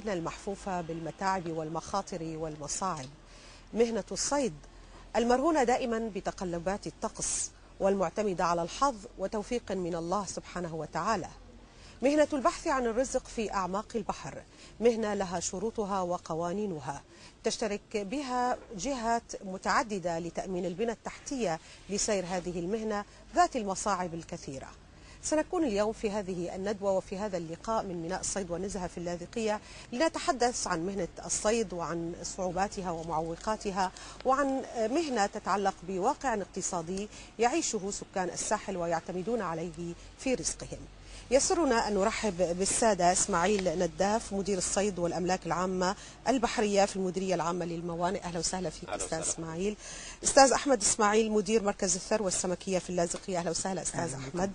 المهنة المحفوفة بالمتاعب والمخاطر والمصاعب، مهنة الصيد المرهونة دائما بتقلبات الطقس والمعتمدة على الحظ وتوفيق من الله سبحانه وتعالى. مهنة البحث عن الرزق في أعماق البحر، مهنة لها شروطها وقوانينها تشترك بها جهات متعددة لتأمين البنى التحتية لسير هذه المهنة ذات المصاعب الكثيرة. سنكون اليوم في هذه الندوة وفي هذا اللقاء من ميناء الصيد والنزهة في اللاذقية لنتحدث عن مهنة الصيد وعن صعوباتها ومعوقاتها، وعن مهنة تتعلق بواقع اقتصادي يعيشه سكان الساحل ويعتمدون عليه في رزقهم. يسرنا أن نرحب بالسادة إسماعيل نداف مدير الصيد والأملاك العامة البحرية في المديرية العامة للموانئ. أهلا وسهلا فيك أستاذ إسماعيل. أستاذ أحمد إسماعيل مدير مركز الثروة السمكية في اللاذقية. أهلا وسهلا أستاذ أحمد.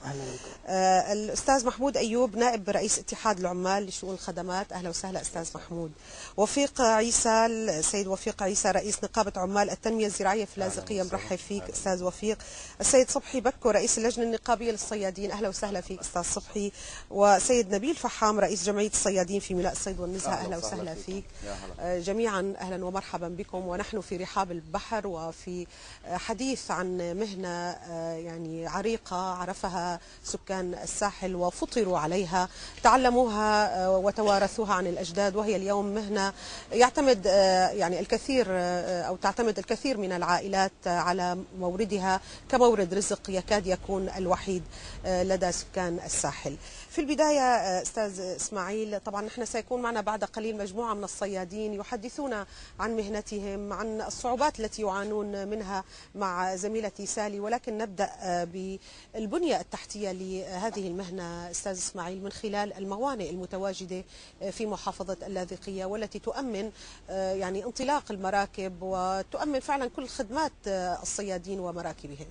الأستاذ محمود أيوب نائب رئيس اتحاد العمال لشؤون الخدمات. أهلا وسهلا أستاذ محمود. وفيق عيسى السيد وفيق عيسى رئيس نقابة عمال التنمية الزراعية في اللاذقية. مرحب فيك أستاذ وفيق. السيد صبحي بكو رئيس اللجنة النقابية للصيادين. أهلا وسهلا فيك أستاذ صبحي. وسيد نبيل فحام رئيس جمعية الصيادين في ميناء الصيد والنزهة. أهلا وسهلا فيك جميعا. أهلا ومرحبا بكم. ونحن في رحاب البحر وفي حديث عن مهنة يعني عريقة عرفها سكان الساحل وفطروا عليها، تعلموها وتوارثوها عن الأجداد، وهي اليوم مهنة يعتمد يعني الكثير أو تعتمد الكثير من العائلات على موردها كمورد رزق يكاد يكون الوحيد لدى سكان الساحل. في البداية أستاذ إسماعيل، طبعا نحن سيكون معنا بعد قليل مجموعة من الصيادين يحدثون عن مهنتهم، عن الصعوبات التي يعانون منها مع زميلتي سالي، ولكن نبدأ بالبنية التحتية لهذه المهنة أستاذ إسماعيل من خلال الموانئ المتواجدة في محافظة اللاذقية والتي تؤمن يعني انطلاق المراكب وتؤمن فعلا كل خدمات الصيادين ومراكبهم.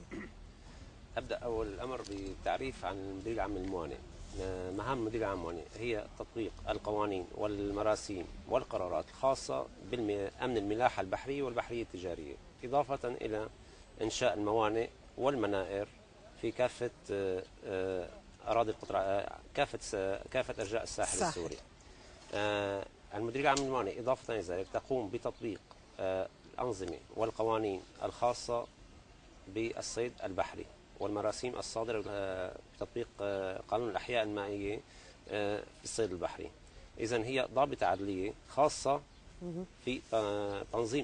أبدأ أول الأمر بالتعريف عن المدير العام للموانئ. مهام المدير العام للموانئ هي تطبيق القوانين والمراسيم والقرارات الخاصة بأمن الملاحة البحرية والبحرية التجارية، إضافة إلى إنشاء الموانئ والمنائر في كافة أراضي القطر، كافة أرجاء الساحل السوري. المدير العام للموانئ إضافة إلى ذلك تقوم بتطبيق الأنظمة والقوانين الخاصة بالصيد البحري والمراسيم الصادرة بتطبيق قانون الأحياء المائية في الصيد البحري. إذن هي ضابطة عدلية خاصة في تنظيم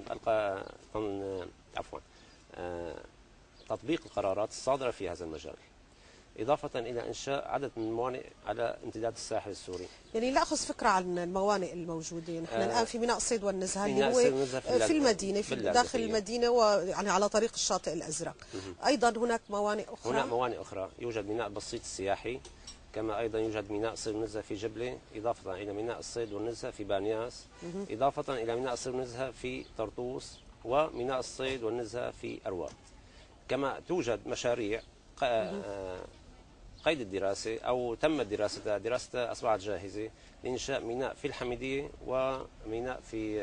تطبيق القرارات الصادرة في هذا المجال، إضافة إلى إنشاء عدد من الموانئ على امتداد الساحل السوري. يعني نأخذ فكرة عن الموانئ الموجودة. نحن الآن في ميناء الصيد والنزهة اللي هو في المدينة، في داخل المدينة ويعني على طريق الشاطئ الأزرق. أيضا هناك موانئ أخرى. هناك موانئ أخرى، يوجد ميناء بسيط السياحي، كما أيضا يوجد ميناء الصيد والنزهة في جبلة، إضافة إلى ميناء الصيد والنزهة في بانياس، إضافة إلى ميناء الصيد والنزهة في طرطوس، وميناء الصيد والنزهة في أرواد. كما توجد مشاريع قيد الدراسة أو تمت دراستها أصبحت جاهزة لإنشاء ميناء في الحميدية وميناء في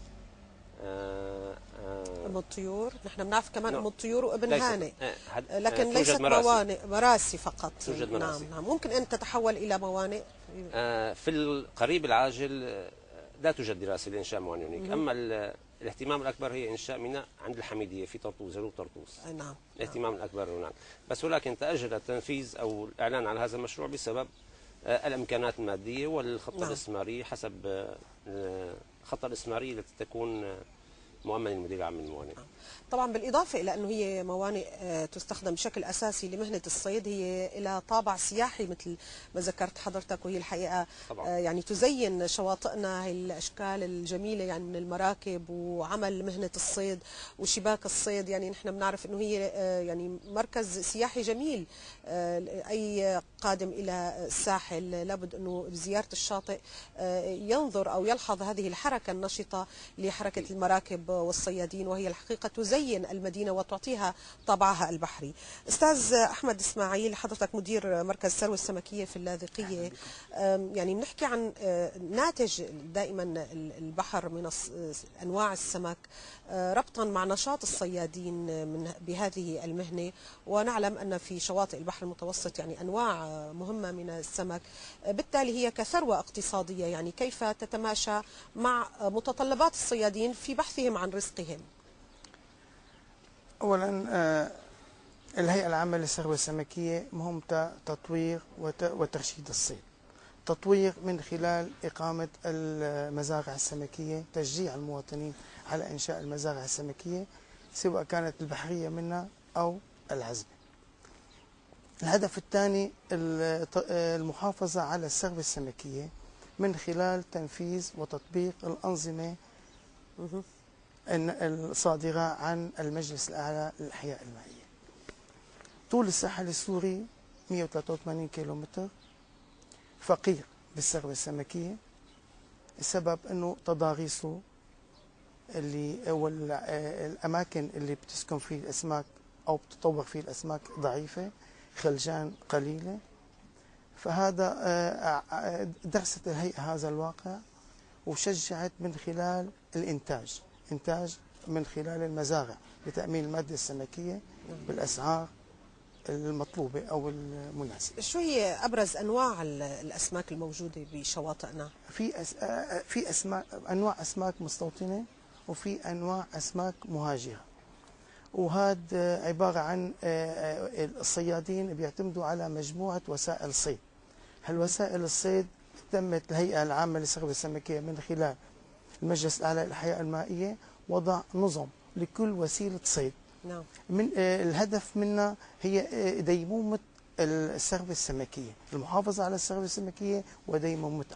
أم الطيور. نحن بنعرف كمان أم الطيور وابن هانئ، لكن ليست موانئ، مراسي فقط. توجد مراسي. نعم. ممكن أن تتحول إلى موانئ في القريب العاجل. لا توجد دراسة لإنشاء موانئ هناك. أما الاهتمام الأكبر هي إنشاء ميناء عند الحميدية في طرطوس، جنوب طرطوس. نعم. الاهتمام الأكبر هناك، بس ولكن تأجل التنفيذ أو الإعلان على هذا المشروع بسبب الإمكانات المادية والخطة الاستثمارية حسب الخطة الاستثمارية التي تكون مؤمن المدير العام للموانئ. طبعا بالإضافة إلى أنه هي موانئ تستخدم بشكل أساسي لمهنة الصيد، هي لها طابع سياحي مثل ما ذكرت حضرتك، وهي الحقيقة يعني تزين شواطئنا هي الأشكال الجميلة يعني من المراكب وعمل مهنة الصيد وشباك الصيد. يعني نحن بنعرف أنه هي يعني مركز سياحي جميل. أي قادم إلى الساحل لابد أنه بزيارة الشاطئ ينظر أو يلحظ هذه الحركة النشطة لحركة المراكب والصيادين، وهي الحقيقة تزين المدينة وتعطيها طابعها البحري. أستاذ أحمد إسماعيل، حضرتك مدير مركز الثروة السمكية في اللاذقية، يعني بنحكي عن ناتج دائما البحر من أنواع السمك، ربطا مع نشاط الصيادين بهذه المهنة، ونعلم أن في شواطئ البحر المتوسط يعني أنواع مهمة من السمك، بالتالي هي كثروة اقتصادية، يعني كيف تتماشى مع متطلبات الصيادين في بحثهم عن رزقهم؟ أولا الهيئة العامة للثروة السمكية مهمتها تطوير وترشيد الصيد. تطوير من خلال إقامة المزارع السمكية، تشجيع المواطنين على إنشاء المزارع السمكية سواء كانت البحرية منها أو العزبة. الهدف الثاني المحافظة على الثروة السمكية من خلال تنفيذ وتطبيق الأنظمة الصادرة عن المجلس الأعلى للأحياء المائية. طول الساحل السوري 183 كيلومتر، فقير بالثروة السمكية. السبب أنه تضاريسه الأماكن اللي بتسكن فيه الأسماك أو بتطور فيه الأسماك ضعيفة، خلجان قليلة. فهذا درست الهيئة هذا الواقع وشجعت من خلال الإنتاج من خلال المزارع لتأمين المادة السمكية بالأسعار المطلوبة أو المناسبة. شو هي أبرز أنواع الأسماك الموجودة بشواطئنا؟ في أنواع أسماك مستوطنة وفي أنواع أسماك مهاجرة، وهذا عبارة عن الصيادين بيعتمدوا على مجموعة وسائل صيد. هالوسائل الصيد تمت الهيئة العامة للثروة السمكية من خلال المجلس الأعلى للأحياء المائية وضع نظم لكل وسيلة صيد. نعم. من الهدف منها هي ديمومة الثروة السمكية، المحافظة على الثروة السمكية وديمومتها.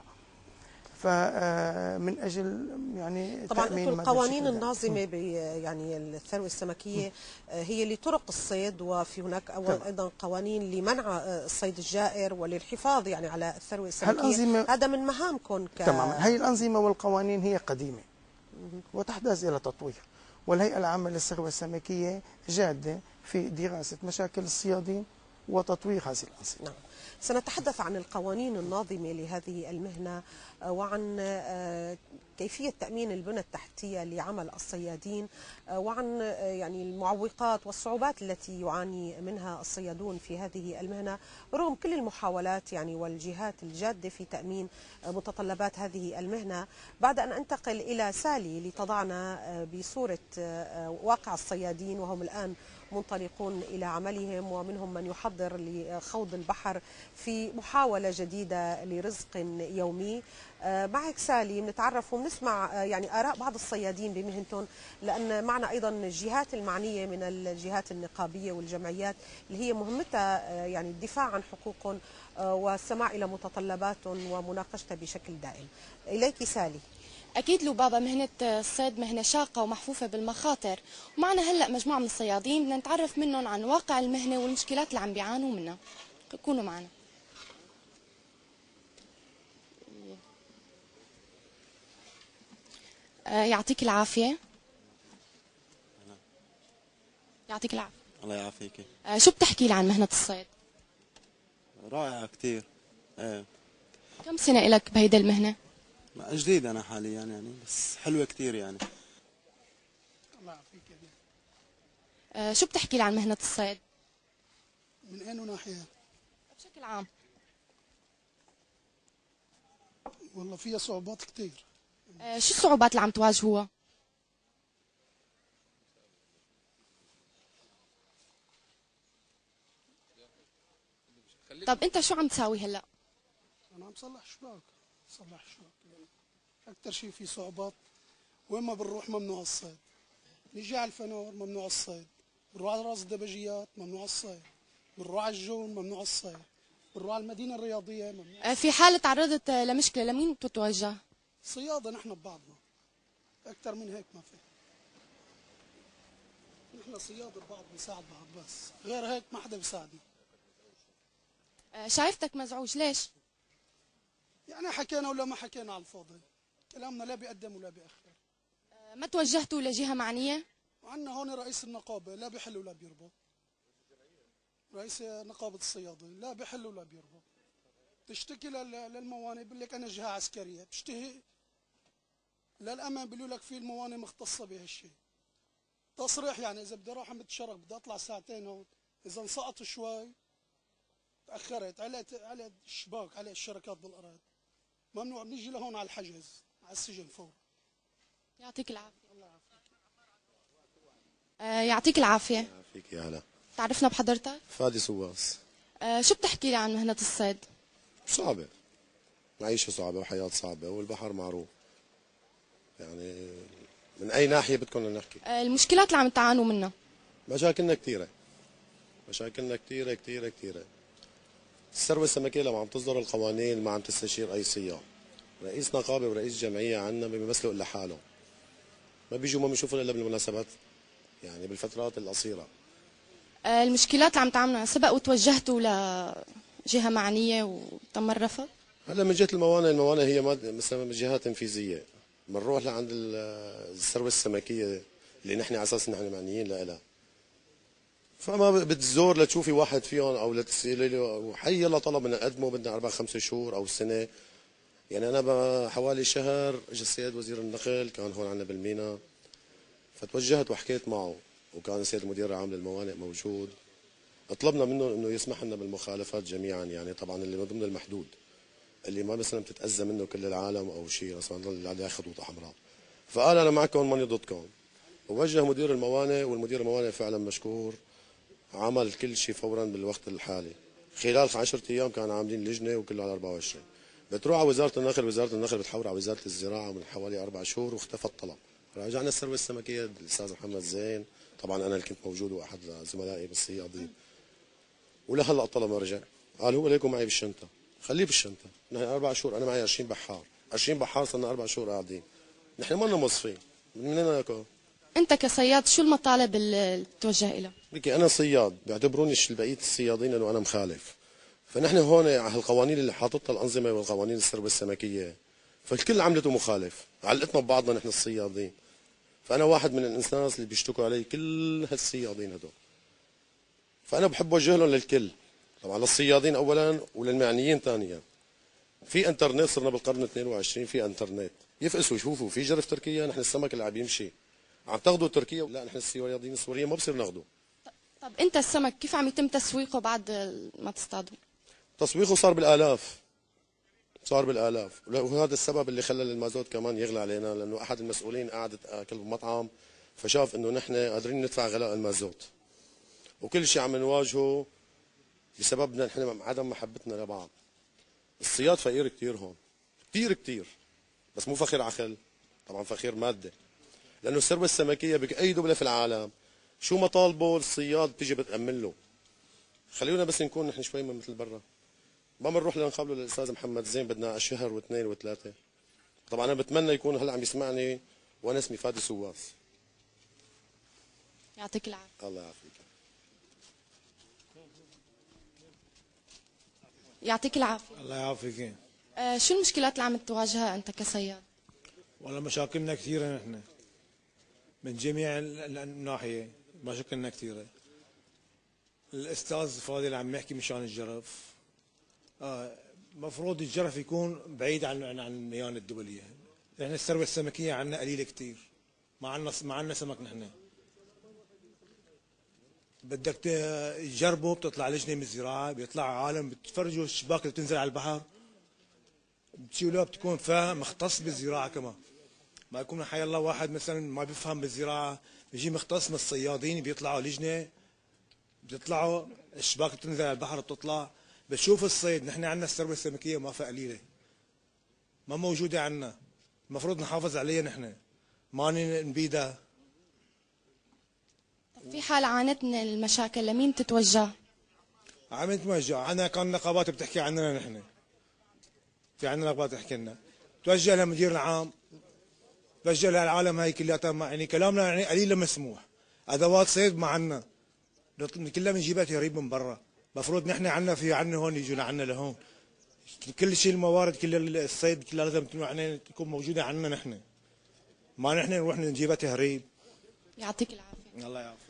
فمن أجل يعني طبعا القوانين الناظمة يعني الثروة السمكية هي لطرق الصيد، وفي هناك أيضا قوانين لمنع الصيد الجائر وللحفاظ يعني على الثروة السمكية. هذا من مهامكم تماما. هي الأنظمة والقوانين هي قديمة وتحتاج إلى تطوير، والهيئة العامة للثروة السمكية جادة في دراسة مشاكل الصيادين وتطوير هذه الأنظمة. نعم. سنتحدث عن القوانين الناظمة لهذه المهنة وعن كيفية تأمين البنى التحتية لعمل الصيادين، وعن يعني المعوقات والصعوبات التي يعاني منها الصيادون في هذه المهنة رغم كل المحاولات يعني والجهات الجادة في تأمين متطلبات هذه المهنة. بعد أن أنتقل إلى سالي لتضعنا بصورة واقع الصيادين وهم الآن منطلقون إلى عملهم، ومنهم من يحضر لخوض البحر في محاولة جديدة لرزق يومي. معك سالي بنتعرف وبنسمع يعني آراء بعض الصيادين بمهنتهم، لأن معنا أيضا الجهات المعنية من الجهات النقابية والجمعيات اللي هي مهمتها يعني الدفاع عن حقوقهم والسماع إلى متطلباتهم ومناقشتها بشكل دائم. إليك سالي. أكيد لبابا، مهنة الصيد مهنة شاقة ومحفوفة بالمخاطر، ومعنا هلأ مجموعة من الصيادين بدنا نتعرف منهم عن واقع المهنة والمشكلات اللي عم بيعانوا منها. كونوا معنا. يعطيك العافية. يعطيك العافية. الله يعافيك. شو بتحكي لي عن مهنة الصيد؟ رائعة كتير. كم سنة إلك بهيدا المهنة؟ جديد أنا حاليا يعني، بس حلوة كتير يعني. الله يعافيك. شو بتحكي لي عن مهنة الصيد؟ من أي ناحية؟ بشكل عام. والله فيها صعوبات كتير. شو الصعوبات اللي عم تواجهوها؟ طب انت شو عم تساوي هلا؟ انا عم صلح شباك. اكثر شيء في صعوبات، وين ما بنروح ممنوع الصيد. نيجي على الفنور ممنوع الصيد، بنروح على راس الدبجيات ممنوع الصيد، بنروح على الجون ممنوع الصيد، بنروح على المدينه الرياضيه ممنوع. في حالة تعرضت لمشكلة لمين بتتوجه؟ صيادة نحن ببعضنا، اكثر من هيك ما في. نحن صيادة ببعض بنساعد بعض، بس غير هيك ما حدا بيساعدنا. شايفتك مزعوج، ليش؟ يعني حكينا ولا ما حكينا على الفاضي، كلامنا لا بيقدم ولا بيأخر. ما توجهتوا لجهة معنية؟ وعندنا هون رئيس النقابة لا بيحل ولا بيربط. رئيس نقابة الصيادين لا بيحل ولا بيربط. تشتكي للموانئ بيقول لك أنا جهة عسكرية، بتشتهي للأمن بيقولوا لك في الموانئ مختصة بهالشيء. تصريح يعني اذا بدي اروح عم بتشرق بدي اطلع ساعتين هون، اذا انسقط شوي تاخرت على الشباك على الشركات بالارض ممنوع، بنيجي لهون على الحجز على السجن فور. يعطيك العافيه. الله يعافيك. يعطيك العافيه. يعافيك يا هلا. تعرفنا بحضرتك؟ فادي سواس. شو بتحكي لي عن مهنه الصيد؟ صعبة، معيشة صعبة وحياة صعبة والبحر معروف، يعني من أي ناحية بدكم نحكي؟ المشكلات اللي عم تعانوا منها. مشاكلنا كثيرة، مشاكلنا كثيرة كثيرة كثيرة. الثروة السمكية لما عم تصدر القوانين ما عم تستشير أي صياد. رئيس نقابة ورئيس جمعية عنا ما بيمثلوا إلا حالهم. ما بيجوا ما بيشوفوا إلا بالمناسبات، يعني بالفترات القصيرة. المشكلات اللي عم تعانوا سبق وتوجهتوا لجهة معنية وتم الرفض؟ هلا من جهة الموانئ هي مثلا جهات تنفيذية. بنروح لعند الثروة السمكية اللي نحن على اساس نحن معنيين لها. فما بتزور لتشوفي واحد فيهم او لتسالي له حي يلا طلب نقدمه بدنا 4-5 شهور او سنه. يعني انا حوالي شهر اجى السيد وزير النقل كان هون عندنا بالمينا، فتوجهت وحكيت معه، وكان السيد المدير العام للموانئ موجود. طلبنا منه انه يسمح لنا بالمخالفات جميعا، يعني طبعا اللي من ضمن المحدود اللي ما مثلا بتتاذى منه كل العالم او شيء، بس اللي عليها خطوط حمراء. فقال انا معكم ماني ضدكم. ووجه مدير الموانئ، والمدير الموانئ فعلا مشكور عمل كل شيء فورا بالوقت الحالي. خلال 10 ايام كانوا عاملين لجنه وكله على 24. بتروح على وزاره النقل، وزاره النقل بتحول على وزاره الزراعه من حوالي 4 شهور واختفى الطلب. راجعنا الثروه السمكيه الاستاذ محمد زين، طبعا انا اللي كنت موجود واحد زملائي بالصيادين. ولهلا الطلب ما رجع. قال هو ليكم معي بالشنطه، خليه بالشنطه. نحن 4 شهور انا معي 20 بحار، 20 بحار صرنا 4 شهور قاعدين. نحن ما لنا موظفين، منين ناكل؟ انت كصياد شو المطالب اللي بتوجه لها؟ بكي انا صياد، بيعتبروني بقيه الصيادين انه انا مخالف. فنحن هون على القوانين اللي حاططها الانظمه والقوانين الثروه السمكيه، فالكل عملته مخالف، علقتنا ببعضنا نحن الصيادين. فانا واحد من الناس اللي بيشتكوا علي كل هالصيادين هدول. فانا بحب اوجه لهم للكل، طبعا للصيادين اولا وللمعنيين ثانيا. في انترنت، صرنا بالقرن 22 في انترنت، يفقسوا يشوفوا في جرف تركيا، نحن السمك اللي عم يمشي عم تاخذوا تركيا، لا نحن الصيادين السوريين ما بصير ناخذه. طب انت السمك كيف عم يتم تسويقه بعد ما تصطادوا؟ تسويقه صار بالالاف، صار بالالاف، وهذا السبب اللي خلى المازوت كمان يغلى علينا، لانه احد المسؤولين قاعد اكل بمطعم فشاف انه نحن قادرين ندفع غلاء المازوت، وكل شيء عم نواجهه بسببنا نحن عدم محبتنا لبعض. الصياد فقير كثير هون، كثير كثير، بس مو فقير عقل، طبعا فقير ماده، لانه الثروه السمكيه باي دوله في العالم شو مطالبه الصياد بتيجي بتامن له. خلينا بس نكون نحن شوي من مثل برا، ما بنروح لنقابله للاستاذ محمد زين بدنا شهر واثنين وثلاثه. طبعا انا بتمنى يكون هلا عم يسمعني، وانا اسمي فادي سواس. يعطيك العافيه. الله يعافيك. يعطيك العافيه. الله يعافيك. شو المشكلات اللي عم تواجهها انت كصياد؟ والله مشاكلنا كثيره، نحن من جميع الناحيه مشاكلنا كثيره. الاستاذ فادي اللي عم يحكي مشان الجرف، مفروض الجرف يكون بعيد عن المياه الدوليه. نحن الثروه السمكيه عندنا قليله كثير، ما عندنا سمك. نحن بدك تجربه، بتطلع لجنه من الزراعه، بيطلع عالم بتفرجوا الشباك اللي بتنزل على البحر، بتشيلوها، بتكون فاهم مختص بالزراعه كمان. ما يكون حي الله واحد مثلا ما بيفهم بالزراعه، بيجي مختص من الصيادين، بيطلعوا لجنه، بيطلعوا الشباك بتنزل على البحر، بتطلع بتشوف الصيد. نحن عندنا الثروه السمكيه ما في قليله، ما موجوده عندنا، المفروض نحافظ عليها. نحن ما نبيدها. في حال عانت من المشاكل لمين تتوجه؟ عم نتوجه، عندنا كان نقابات بتحكي عننا. نحن في عندنا نقابات تحكي لنا، توجه للمدير العام، توجه للعالم هاي كلياتها. يعني كلامنا يعني قليل مسموح. ادوات صيد ما عندنا، كلها بنجيبها تهريب من برا. المفروض نحن عندنا هون يجوا لعنا لهون، كل شيء الموارد كل الصيد كلها لازم تكون موجوده عندنا. نحن ما نحن نروح نجيبها تهريب. يعطيك العافيه. الله يعافيك.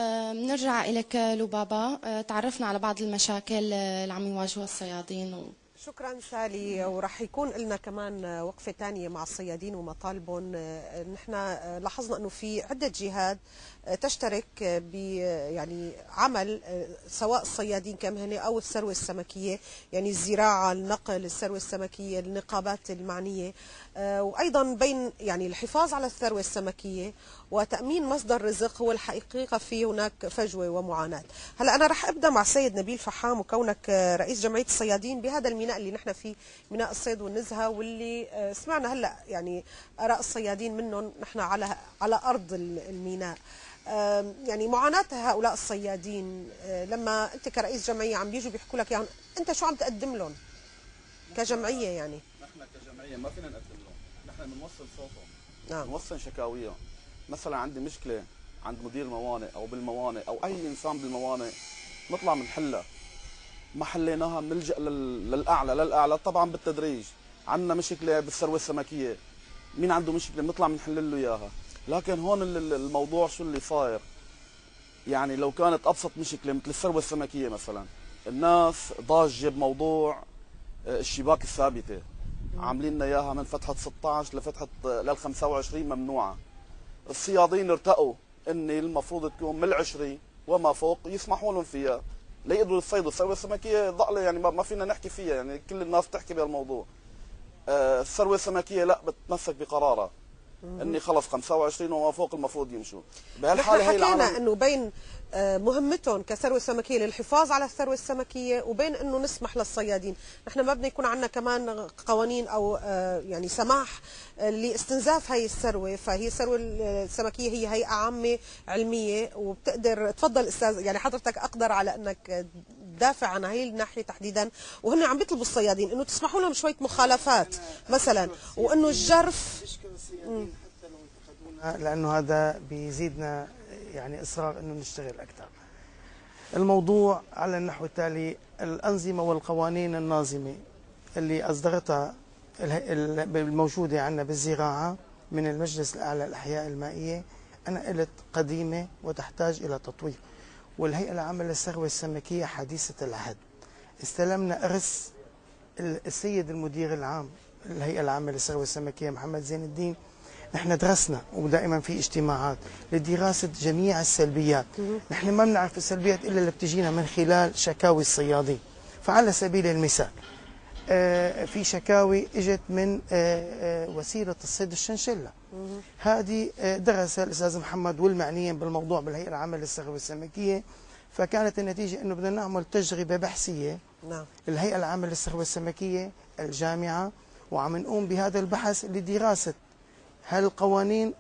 بنرجع إليك لبابا. تعرفنا على بعض المشاكل اللي عم يواجهوها الصيادين شكرا سالي، وراح يكون لنا كمان وقفة ثانية مع الصيادين ومطالبهم. نحن لاحظنا أنه في عدة جهات تشترك ب يعني عمل سواء الصيادين كمهنة أو الثروة السمكية، يعني الزراعة، النقل، الثروة السمكية، النقابات المعنية، وأيضا بين يعني الحفاظ على الثروة السمكية وتأمين مصدر رزق. هو الحقيقة في هناك فجوة ومعاناة. هلا أنا رح أبدأ مع السيد نبيل فحام، وكونك رئيس جمعية الصيادين بهذا الميناء اللي نحن فيه، ميناء الصيد والنزهة، واللي سمعنا هلا يعني آراء الصيادين منهم نحن على أرض الميناء. يعني معاناة هؤلاء الصيادين لما أنت كرئيس جمعية عم بيجوا بيحكوا لك يعني أنت شو عم تقدم لهم كجمعية؟ يعني نحن كجمعية ما فينا نقدم لهم، نحن بنوصل صوتهم، نعم، بنوصل شكاويهم. مثلا عندي مشكلة عند مدير الموانئ أو بالموانئ أو أي إنسان بالموانئ، نطلع بنحلها. ما حليناها بنلجأ للأعلى طبعا بالتدريج. عندنا مشكلة بالثروة السمكية، مين عنده مشكلة بنطلع بنحل له إياها. لكن هون الموضوع شو اللي صاير، يعني لو كانت أبسط مشكلة مثل الثروة السمكية مثلا، الناس ضاجة بموضوع الشباك الثابتة، عاملين لنا إياها من فتحة 16 لفتحة لل 25 ممنوعة. الصيادين ارتقوا ان المفروض تكون من 20 وما فوق يسمحوا لهم فيها ليقدروا يصيدوا. الثروه السمكيه ضئله يعني ما فينا نحكي فيها، يعني كل الناس بتحكي بهالموضوع. الثروه السمكيه لا بتتمسك بقرارها اني خلص 25 وما فوق المفروض يمشوا. بهالحاله هي حكينا انه بين مهمتهم كثروه سمكيه للحفاظ على الثروه السمكيه وبين انه نسمح للصيادين. نحن ما بدنا يكون عندنا كمان قوانين او يعني سماح لاستنزاف هي الثروه. فهي الثروه السمكيه هي هيئه عامه علميه وبتقدر تفضل استاذ، يعني حضرتك اقدر على انك تدافع عن هي الناحيه تحديدا. وهن عم بيطلبوا الصيادين انه تسمحوا لهم شويه مخالفات مثلا، وانه الجرف لانه هذا بيزيدنا يعني اصرار انه نشتغل اكثر. الموضوع على النحو التالي: الانظمه والقوانين الناظمه اللي اصدرتها الموجوده عندنا بالزراعه من المجلس الاعلى للاحياء المائيه انا قلت قديمه وتحتاج الى تطوير. والهيئه العامه للثروه السمكيه حديثه العهد. استلمنا ارث السيد المدير العام الهيئه العامه للثروه السمكيه محمد زين الدين. نحن درسنا ودائما في اجتماعات لدراسة جميع السلبيات. نحن ما بنعرف السلبيات إلا اللي بتجينا من خلال شكاوي الصيادين. فعلى سبيل المثال في شكاوي اجت من وسيلة الصيد الشنشلة. هذه درسها الأستاذ محمد والمعنيين بالموضوع بالهيئة العامة للثروة السمكية. فكانت النتيجة أنه بدنا نعمل تجربة بحثية. نعم. الهيئة العامة للثروة السمكية الجامعة وعم نقوم بهذا البحث لدراسة هالقوانين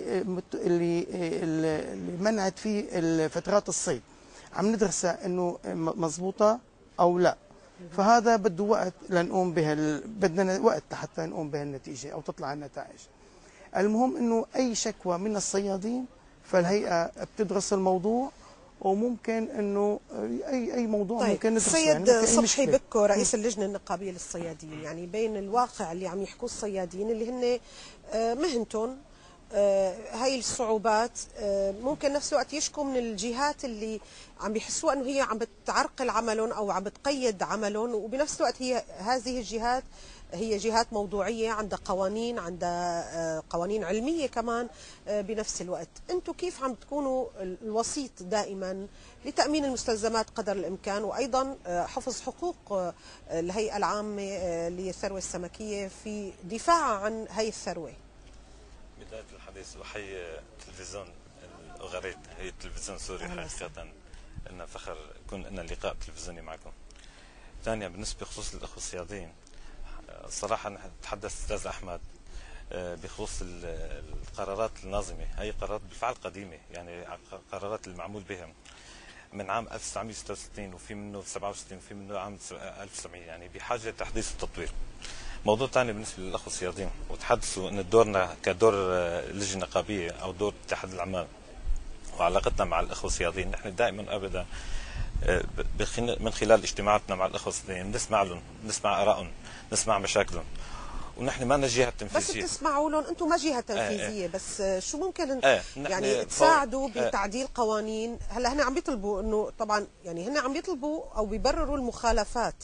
اللي منعت فيه فترات الصيد، عم ندرسها انه مضبوطه او لا. فهذا بده وقت لنقوم بدنا وقت حتى نقوم بهالنتيجه او تطلع النتائج. المهم انه اي شكوى من الصيادين فالهيئه بتدرس الموضوع، وممكن انه اي موضوع طيب ممكن ندرسه. سيد يعني صبحي بكو رئيس اللجنه النقابيه للصيادين، يعني بين الواقع اللي عم يحكوه الصيادين اللي هن مهنتهم هاي الصعوبات، ممكن نفس الوقت يشكوا من الجهات اللي عم بيحسوا انه هي عم بتعرقل عملهم او عم بتقيد عملهم، وبنفس الوقت هذه الجهات هي جهات موضوعيه عندها قوانين، عندها قوانين علميه كمان بنفس الوقت. انتم كيف عم تكونوا الوسيط دائما لتامين المستلزمات قدر الامكان، وايضا حفظ حقوق الهيئه العامه للثروه السمكيه في دفاع عن هي الثروه؟ بداية الحديث بحيي تلفزيون الأغريد، هي تلفزيون سوري حقيقة لنا فخر يكون لنا لقاء تلفزيوني معكم. ثانيا بالنسبة بخصوص الأخوة الصيادين، صراحة تحدث أستاذ أحمد بخصوص القرارات الناظمة. هي قرارات بالفعل قديمة، يعني قرارات المعمول بها من عام 1966 وفي منه 67 وفي منه عام 1900، يعني بحاجة لتحديث التطوير. موضوع ثاني بالنسبه للاخوه الصيادين، وتحدثوا ان دورنا كدور لجنه نقابيه او دور اتحاد العمال وعلاقتنا مع الاخوه الصيادين، نحن دائما ابدا من خلال اجتماعاتنا مع الاخوه الصيادين نسمع لهم، نسمع ارائهم، نسمع مشاكلهم، ونحن ما لنا جهه تنفيذيه. بس بتسمعوا لهم، انتم ما جهه تنفيذيه، بس شو ممكن يعني تساعدوا بتعديل قوانين؟ هلا هن عم بيطلبوا انه طبعا يعني هن عم بيطلبوا او بيبرروا المخالفات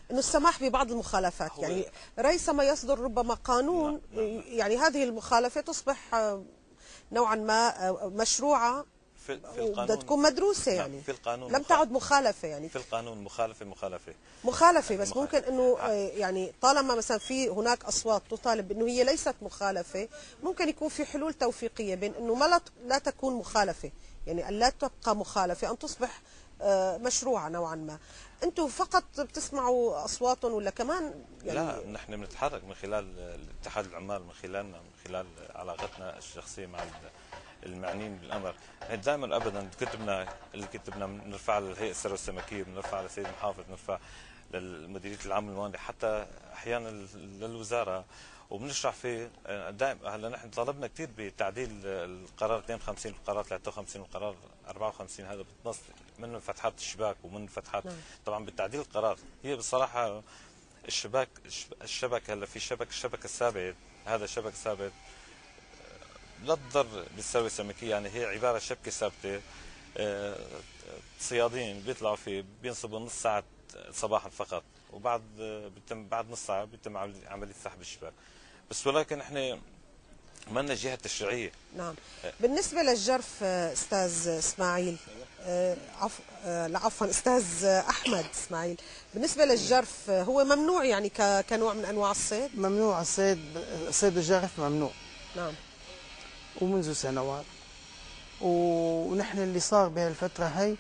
انه السماح ببعض المخالفات، يعني ريثما يصدر ربما قانون يعني هذه المخالفه تصبح نوعا ما مشروعه في القانون بدها تكون مدروسه، يعني في القانون لم تعد مخالفه، يعني في القانون مخالفه بس ممكن انه يعني طالما مثلا في هناك اصوات تطالب بانه هي ليست مخالفه، ممكن يكون في حلول توفيقيه بين انه ما لا تكون مخالفه، يعني ان لا تبقى مخالفه، ان تصبح مشروعه نوعا ما. انتم فقط بتسمعوا اصواتهم ولا كمان يعني؟ لا، نحن بنتحرك من خلال اتحاد العمال، من خلال علاقتنا الشخصيه مع المعنيين بالامر. دائما ابدا اللي كتبنا بنرفع للهيئه الثروه السمكيه، بنرفع للسيد المحافظ، بنرفع للمديريه العام الموانئ، حتى احيانا للوزاره، وبنشرح فيه دائما. هلا نحن طالبنا كثير بتعديل القرار 52 والقرار 53 والقرار 54، هذا بتنص من فتحات الشباك ومن فتحات طبعا بتعديل القرار. هي بصراحه الشبك هلا في الشبكه الثابت، هذا الشبك الثابت لا تضر بالثروه السمكيه، يعني هي عباره عن شبكه ثابته، صيادين بيطلعوا فيه بينصبوا نص ساعه صباحا فقط، وبعد بعد نص ساعه بيتم عمليه سحب الشباك بس. ولكن احنا ما لنا جهه تشريعيه. نعم. بالنسبه للجرف استاذ اسماعيل، عفوا استاذ احمد اسماعيل، بالنسبه للجرف هو ممنوع يعني كنوع من انواع الصيد؟ ممنوع صيد الجرف ممنوع. نعم. ومنذ سنوات، ونحن اللي صار بهالفتره هي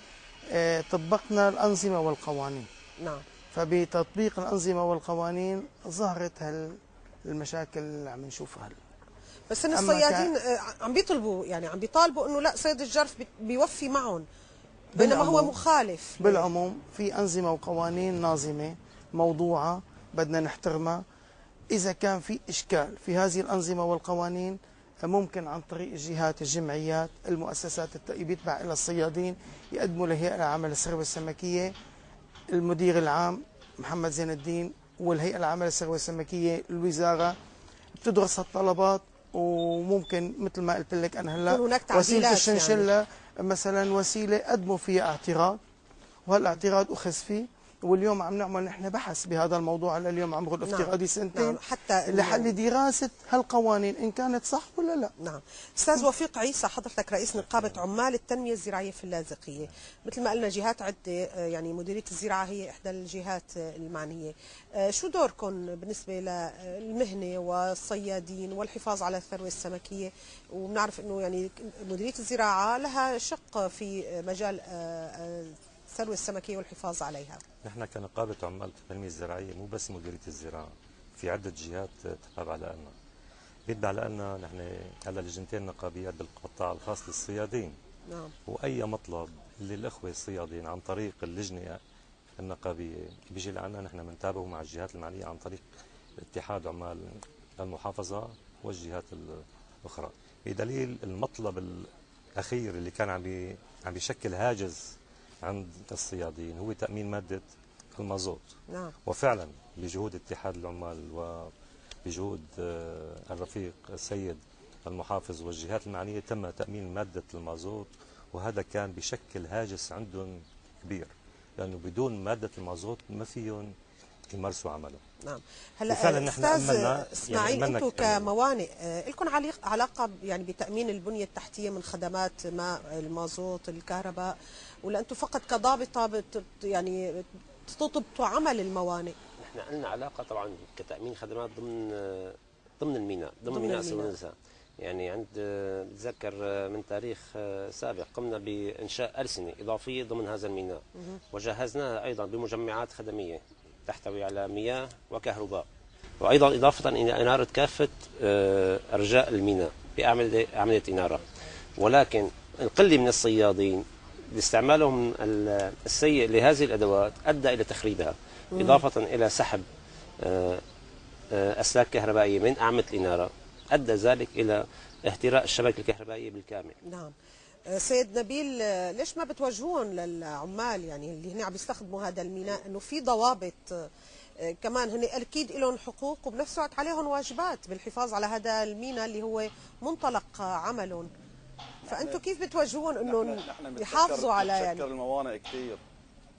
طبقنا الانظمه والقوانين. نعم. فبتطبيق الانظمه والقوانين ظهرت المشاكل اللي عم نشوفها هلا. بس ان الصيادين عم بيطلبوا، يعني عم بيطالبوا انه لا، صيد الجرف بيوفي معهم، بينما هو مخالف. بالعموم في انظمه وقوانين ناظمه موضوعه بدنا نحترمها. اذا كان في اشكال في هذه الانظمه والقوانين، ممكن عن طريق الجهات، الجمعيات، المؤسسات بيتبع الى الصيادين يقدموا لهيئه العمل الثروه السمكيه، المدير العام محمد زين الدين والهيئه العامه للثروه السمكيه، الوزاره بتدرس الطلبات، وممكن مثل ما قلت لك انا هلا وسيله الشنشله يعني. مثلا وسيله قدموا فيها اعتراض، وهالاعتراض اخذ فيه، واليوم عم نعمل نحن بحث بهذا الموضوع. على اليوم عمره الافتراضي سنتين. نعم. حتى لحل دراسه هالقوانين ان كانت صح ولا لا. نعم. استاذ وفيق عيسى، حضرتك رئيس نقابه عمال التنميه الزراعيه في اللاذقيه، مثل ما قلنا جهات عده، يعني مديريه الزراعه هي احدى الجهات المعنيه. شو دوركم بالنسبه للمهنه والصيادين والحفاظ على الثروه السمكيه؟ وبنعرف انه يعني مديريه الزراعه لها شق في مجال الثروه السمكيه والحفاظ عليها. نحن كنقابه عمال التنميه الزراعيه مو بس مديريه الزراعه، في عده جهات تابعه لنا. بيتبع لنا نحن هلا لجنتين نقابيات بالقطاع الخاص للصيادين. نعم. واي مطلب للاخوه الصيادين عن طريق اللجنه النقابيه بيجي لعنا، نحن بنتابعه مع الجهات المعنيه عن طريق اتحاد عمال المحافظه والجهات الاخرى. بدليل المطلب الاخير اللي كان عم بيشكل هاجس عند الصيادين هو تأمين مادة المازوت. نعم. وفعلا بجهود اتحاد العمال وبجهود الرفيق السيد المحافظ والجهات المعنية تم تأمين مادة المازوت، وهذا كان بشكل هاجس عندهم كبير، لأنه بدون مادة المازوت ما فيهم يمارسوا عملهم. نعم. هلا استاذ اسماعيل، يعني انتم كموانئ لكم علاقه يعني بتامين البنيه التحتيه من خدمات ماء، المازوت، الكهرباء، ولا انتم فقط كضابطه يعني تضبطوا عمل الموانئ؟ نحن لنا علاقه طبعا كتامين خدمات ضمن الميناء، ضمن ميناء سونسا. يعني عند بتذكر من تاريخ سابق قمنا بانشاء ألسنة اضافيه ضمن هذا الميناء، وجهزناها ايضا بمجمعات خدميه تحتوي على مياه وكهرباء، وايضا اضافه الى اناره كافه ارجاء الميناء بعمليه اناره. ولكن القله من الصيادين باستعمالهم السيء لهذه الادوات ادى الى تخريبها، اضافه الى سحب اسلاك كهربائيه من اعمده الاناره، ادى ذلك الى اهتراء الشبكه الكهربائيه بالكامل. نعم. سيد نبيل، ليش ما بتوجهون للعمال يعني اللي هنا عم يستخدموا هذا الميناء انه في ضوابط كمان؟ هن اكيد لهم حقوق وبنفس الوقت عليهم واجبات بالحفاظ على هذا الميناء اللي هو منطلق عملهم، فانتم كيف بتوجهون انه يحافظوا على يعني الموانئ كثير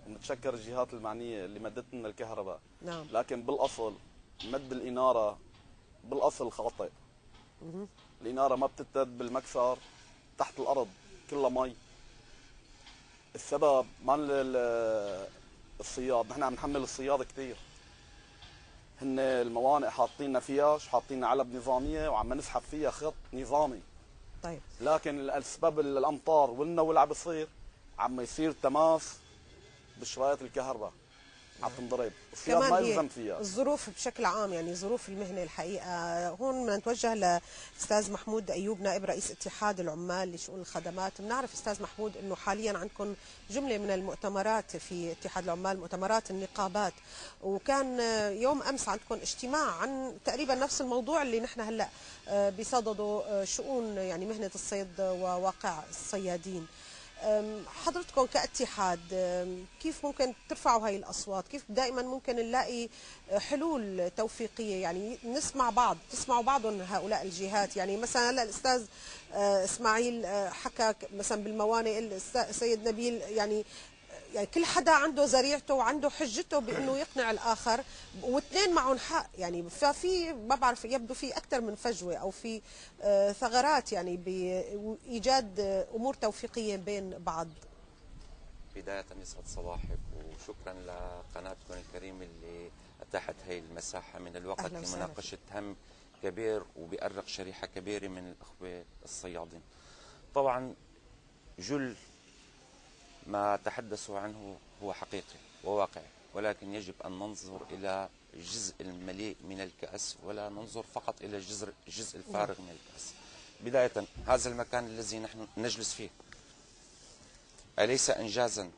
ونتشكر الجهات المعنيه اللي مدت لنا الكهرباء. نعم. لكن بالاصل مد الاناره بالاصل خاطئ. الاناره ما بتتد بالمكسر تحت الارض، كلها مي. السبب ما الصياد، نحن عم نحمل الصياد كثير. هن الموانئ حاطيننا فيها، حاطيننا علب نظاميه وعم نسحب فيها خط نظامي. طيب. لكن السبب الامطار واللي عم بيصير عم يصير تماس بشرايط الكهرباء عم تنضرب، الصياد ما يلزم فيها. الظروف بشكل عام، يعني ظروف المهنه الحقيقه. هون بدنا نتوجه لاستاذ محمود ايوب نائب رئيس اتحاد العمال لشؤون الخدمات. بنعرف استاذ محمود انه حاليا عندكم جمله من المؤتمرات في اتحاد العمال، مؤتمرات النقابات، وكان يوم امس عندكم اجتماع عن تقريبا نفس الموضوع اللي نحن هلا بصدده شؤون يعني مهنه الصيد وواقع الصيادين. حضرتكم كاتحاد كيف ممكن ترفعوا هاي الأصوات؟ كيف دائما ممكن نلاقي حلول توفيقية؟ يعني تسمعوا بعضهم هؤلاء الجهات. يعني مثلا هلا الأستاذ إسماعيل حكى مثلا بالموانئ، السيد نبيل، يعني كل حدا عنده ذريعته وعنده حجته بانه يقنع الاخر، واثنين معهم حق. يعني ففي ما بعرف، يبدو في اكثر من فجوه او في ثغرات يعني بايجاد امور توفيقيه بين بعض. بدايه يسعد صباحك وشكرا لقناتكم الكريمه اللي اتاحت هي المساحه من الوقت لمناقشه هم كبير وبيأرق شريحه كبيره من الاخوه الصيادين. طبعا جل ما تحدثوا عنه هو حقيقي وواقعي، ولكن يجب أن ننظر إلى الجزء المليء من الكأس ولا ننظر فقط إلى الجزء الفارغ من الكأس. بداية، هذا المكان الذي نحن نجلس فيه أليس إنجازا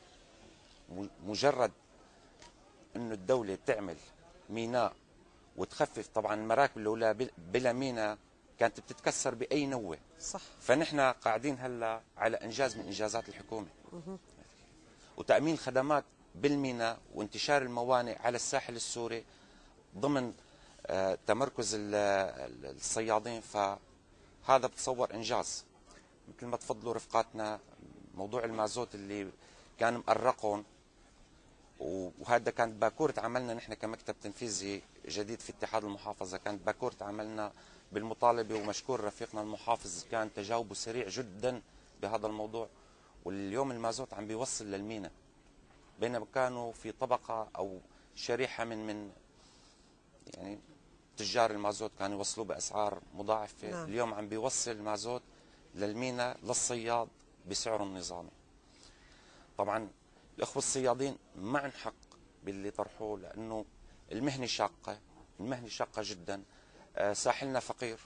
مجرد أن الدولة تعمل ميناء وتخفف؟ طبعا المراكب الأولى بلا ميناء كانت بتتكسر بأي نوة. صح. فنحن قاعدين هلا على إنجاز من إنجازات الحكومة، وتأمين خدمات بالميناء وانتشار الموانئ على الساحل السوري ضمن تمركز الصيادين. فهذا بتصور إنجاز. مثل ما تفضلوا رفقاتنا، موضوع المازوت اللي كان مقرقهم، وهذا كانت باكورة عملنا نحن كمكتب تنفيذي جديد في اتحاد المحافظة. كانت باكورة عملنا بالمطالبة، ومشكور رفيقنا المحافظ كان تجاوبه سريع جدا بهذا الموضوع. واليوم المازوت عم بيوصل للمينا، بينما كانوا في طبقة أو شريحة من يعني تجار المازوت كانوا يوصلوه بأسعار مضاعفة. نعم. اليوم عم بيوصل المازوت للمينا للصياد بسعره النظامي. طبعا الأخوة الصيادين معن حق باللي طرحوه، لأنه المهنة شاقة، المهنة شاقة جدا. ساحلنا فقير،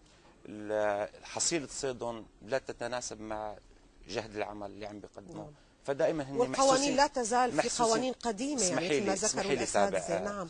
حصيلة صيدهم لا تتناسب مع جهد العمل اللي عم بيقدموه. فدائما هن والقوانين لا تزال في قوانين قديمة، يعني مثل ما ذكروا الأساتذة. نعم.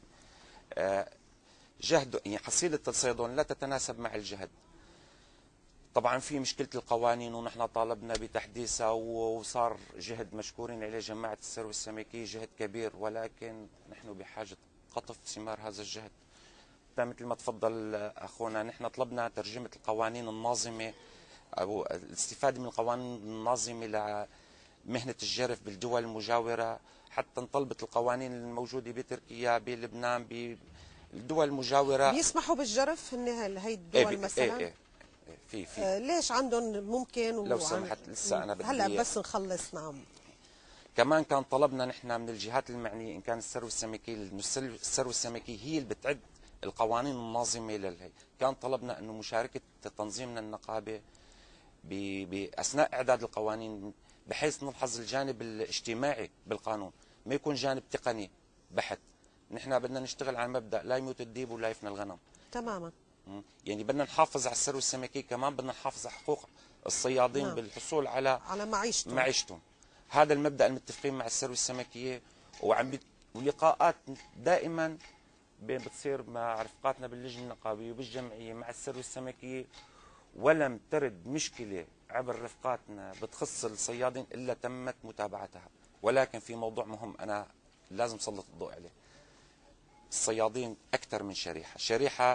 جهد يعني حصيلة صيدهم لا تتناسب مع الجهد. طبعا في مشكلة القوانين، ونحن طالبنا بتحديثها، وصار جهد مشكورين عليه جماعة الثروة السمكية، جهد كبير، ولكن نحن بحاجة قطف ثمار هذا الجهد. مثل ما تفضل اخونا، نحن طلبنا ترجمه القوانين الناظمه او الاستفاده من القوانين الناظمه لمهنه الجرف بالدول المجاوره، حتى انطلبت القوانين الموجوده بتركيا، بلبنان، بالدول المجاوره بيسمحوا بالجرف هي الدول مثلا. في ليش عندهم ممكن لو سمحت لسه انا بدي هلا بس نخلص. نعم. كمان كان طلبنا نحن من الجهات المعنيه، ان كان الثروه السمكيه، الثروه السمكيه هي اللي بتعد القوانين الناظمه للهي. كان طلبنا انه مشاركه تنظيمنا النقابه باثناء اعداد القوانين، بحيث نلحظ الجانب الاجتماعي بالقانون، ما يكون جانب تقني بحت. نحن بدنا نشتغل على مبدا لا يموت الديب ولا يفنى الغنم. تماما. يعني بدنا نحافظ على الثروه السمكيه، كمان بدنا نحافظ على حقوق الصيادين. نعم. بالحصول على معيشتهم. هذا المبدا المتفقين مع الثروه السمكيه، ولقاءات دائما بتصير مع رفقاتنا باللجنه النقابيه وبالجمعيه مع الثروه السمكيه، ولم ترد مشكله عبر رفقاتنا بتخص الصيادين الا تمت متابعتها. ولكن في موضوع مهم انا لازم اسلط الضوء عليه. الصيادين اكثر من شريحه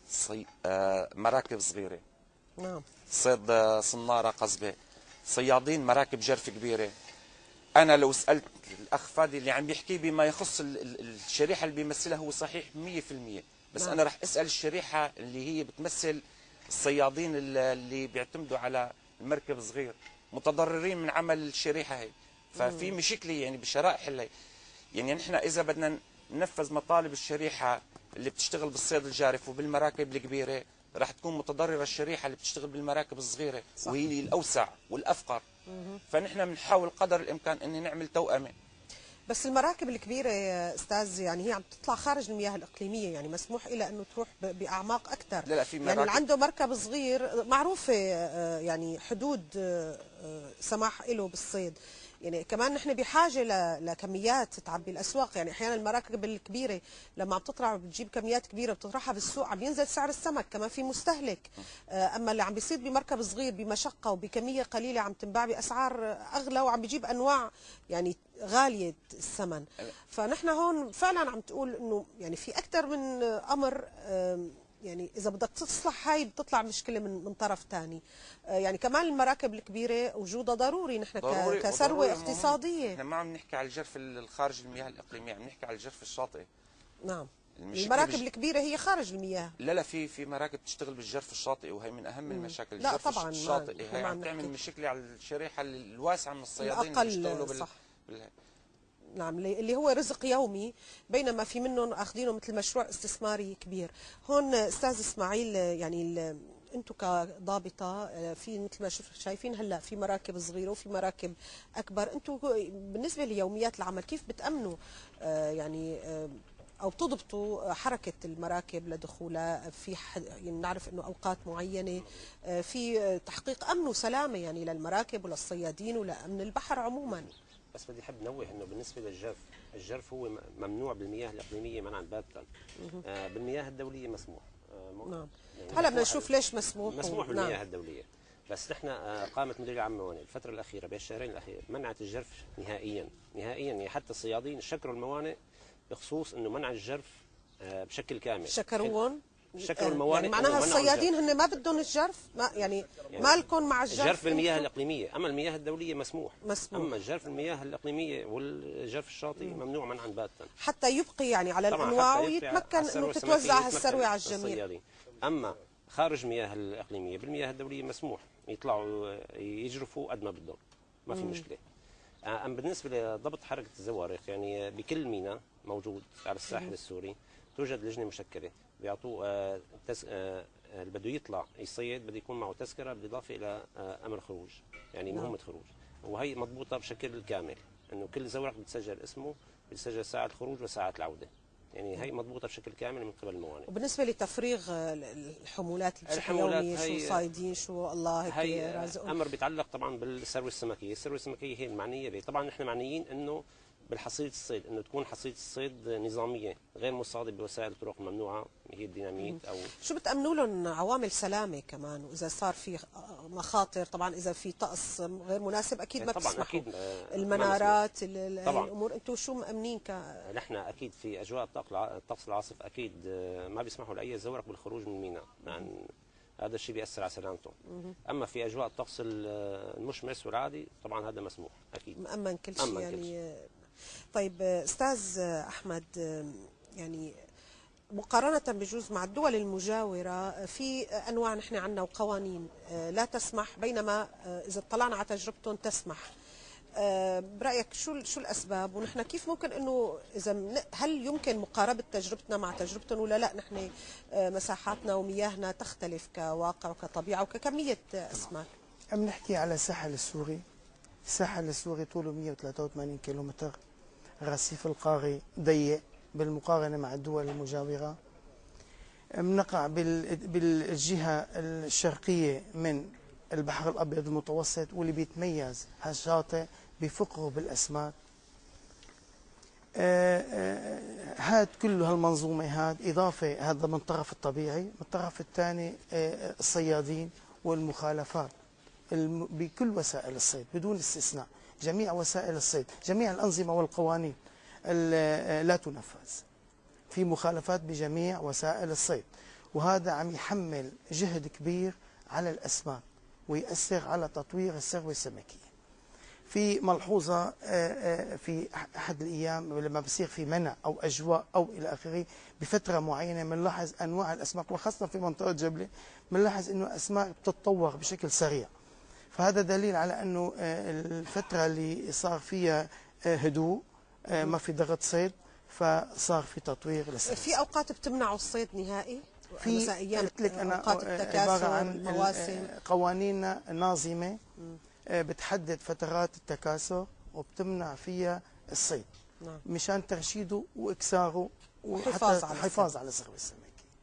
مراكب صغيره. نعم. صيد صناره قصبه، صيادين مراكب جرف كبيره، انا لو سالت الاخ فادي اللي عم بيحكي بما يخص الشريحه اللي بيمثلها هو صحيح 100%، بس انا راح اسال الشريحه اللي هي بتمثل الصيادين اللي بيعتمدوا على المركب صغير، متضررين من عمل الشريحه هي. ففي مشكله يعني بالشرائح اللي يعني نحن اذا بدنا ننفذ مطالب الشريحه اللي بتشتغل بالصيد الجارف وبالمراكب الكبيره، راح تكون متضرره الشريحه اللي بتشتغل بالمراكب الصغيره، صح. وهي الاوسع والافقر. فنحن بنحاول قدر الامكان ان نعمل توأمه. بس المراكب الكبيره يا استاذ يعني هي عم تطلع خارج المياه الاقليميه، يعني مسموح لها انه تروح باعماق اكثر. لا في مراكب يعني اللي عنده مركب صغير معروفه يعني حدود سماح له بالصيد. يعني كمان نحن بحاجه لكميات تعبي الاسواق، يعني احيانا المراكب الكبيره لما عم تطلع بتجيب كميات كبيره بتطرحها بالسوق عم ينزل سعر السمك، كمان في مستهلك. اما اللي عم بيصيد بمركب صغير بمشقه وبكميه قليله عم تنباع باسعار اغلى وعم بيجيب انواع يعني غاليه الثمن. فنحن هون فعلا عم تقول انه يعني في اكثر من امر، يعني اذا بدك تصلح هاي بتطلع مشكله من طرف ثاني. يعني كمان المراكب الكبيره وجودها ضروري نحن كثروه اقتصاديه. نحن ما عم نحكي على الجرف الخارج المياه الاقليميه، عم نحكي على الجرف الشاطئي. نعم المراكب الكبيره هي خارج المياه. لا في مراكب تشتغل بالجرف الشاطئي وهي من اهم المشاكل. لا الجرف طبعا الشاطئي هي عم تعمل مشكله على الشريحه الواسعه من الصيادين اللي بيشتغلوا نعم اللي هو رزق يومي، بينما في منهم اخذينه مثل مشروع استثماري كبير. هون استاذ اسماعيل يعني انتم كضابطه في مثل ما شايفين هلا في مراكب صغيره وفي مراكب اكبر، انتم بالنسبه ليوميات العمل كيف بتامنوا يعني او بتضبطوا حركه المراكب لدخولها؟ في يعني نعرف انه اوقات معينه في تحقيق امن وسلامه يعني للمراكب وللصيادين ولامن البحر عموما. بس بدي احب نوه انه بالنسبه للجرف، الجرف هو ممنوع بالمياه الاقليميه منعا باتا. بالمياه الدوليه مسموح. نعم هلا بدنا نشوف ليش مسموح. مسموح بالمياه الدوليه، بس نحن قامت مديريه العامه الموانئ الفتره الاخيره بالشهرين الاخيره منعت الجرف نهائيا يعني حتى الصيادين شكروا الموانئ بخصوص انه منع الجرف بشكل كامل. شكروهم؟ شكروا الموانئ يعني معناها الصيادين هن ما بدهم الجرف؟ ما يعني ما لكم مع الجرف؟ الجرف بالمياه الاقليميه، اما المياه الدوليه مسموح. اما الجرف المياه الاقليميه والجرف الشاطئي ممنوع منعا باتا، حتى يبقي يعني على الانواع ويتمكن انه تتوزع هالثروه على الجميع. اما خارج المياه الاقليميه بالمياه الدوليه مسموح يطلعوا يجرفوا قد ما بدهم، ما في مشكله. اما بالنسبه لضبط حركه الزوارق يعني بكل ميناء موجود على الساحل السوري توجد لجنه مشكله بيعطوه اللي بده يطلع يصيد بده يكون معه تذكره بالاضافه الى امر خروج، يعني مهمه خروج، وهي مضبوطه بشكل كامل انه كل زورق بتسجل اسمه، بتسجل ساعه الخروج وساعه العوده، يعني هي مضبوطه بشكل كامل من قبل الموانئ. وبالنسبه لتفريغ الحمولات بشكل يومي شو صايدين شو الله هيك رازقهم؟ امر بيتعلق طبعا بالثروه السمكيه، الثروه السمكيه هي المعنيه به، طبعا نحن معنيين انه بالحصيله الصيد انه تكون حصيله الصيد نظاميه غير مصاده بوسائل طرق ممنوعه هي الديناميت او شو بتامنوا لهم عوامل سلامه كمان، واذا صار في مخاطر طبعا اذا في طقس غير مناسب اكيد ما بتسمحوا المنارات الامور انتم شو مامنين نحن اكيد في اجواء الطقس العاصف اكيد ما بيسمحوا لاي زورق بالخروج من الميناء، يعني هذا الشيء بيأثر على سلامته. اما في اجواء الطقس المشمس والعادي طبعا هذا مسموح اكيد مأمن كل شيء يعني. طيب استاذ احمد يعني مقارنة بجوز مع الدول المجاورة في انواع نحن عندنا وقوانين لا تسمح، بينما اذا اطلعنا على تجربتهم تسمح. برأيك شو الاسباب، ونحن كيف ممكن انه اذا هل يمكن مقاربة تجربتنا مع تجربتهم ولا لا؟ نحن مساحاتنا ومياهنا تختلف كواقع وكطبيعة وككمية اسماك. عم نحكي على الساحل السوري. الساحل السوري طوله 183 كيلومتر، الرصيف القاري ضيق بالمقارنة مع الدول المجاورة. بنقع بالجهة الشرقية من البحر الأبيض المتوسط، واللي بيتميز هالشاطئ بفقره بالأسماك. هاد كل هالمنظومة هاد إضافة، هذا من طرف الطبيعي، من الطرف الثاني الصيادين والمخالفات بكل وسائل الصيد بدون استثناء. جميع وسائل الصيد، جميع الأنظمة والقوانين لا تنفذ، في مخالفات بجميع وسائل الصيد، وهذا عم يحمل جهد كبير على الأسماك ويأثر على تطوير الثروة السمكية. في ملحوظة في أحد الأيام لما بصير في منع أو أجواء أو إلى آخره بفترة معينة بنلاحظ أنواع الأسماك وخاصة في منطقة جبلة بنلاحظ إنه الأسماك بتتطور بشكل سريع. فهذا دليل على أنه الفترة اللي صار فيها هدوء ما في ضغط صيد فصار في تطوير للسمك. في أوقات بتمنعوا الصيد نهائي؟ في قلت لك أنا عبارة عن المواسم قوانين ناظمة بتحدد فترات التكاثر وبتمنع فيها الصيد مشان ترشيده واكساره وحتى الحفاظ على الثروه السمكيه.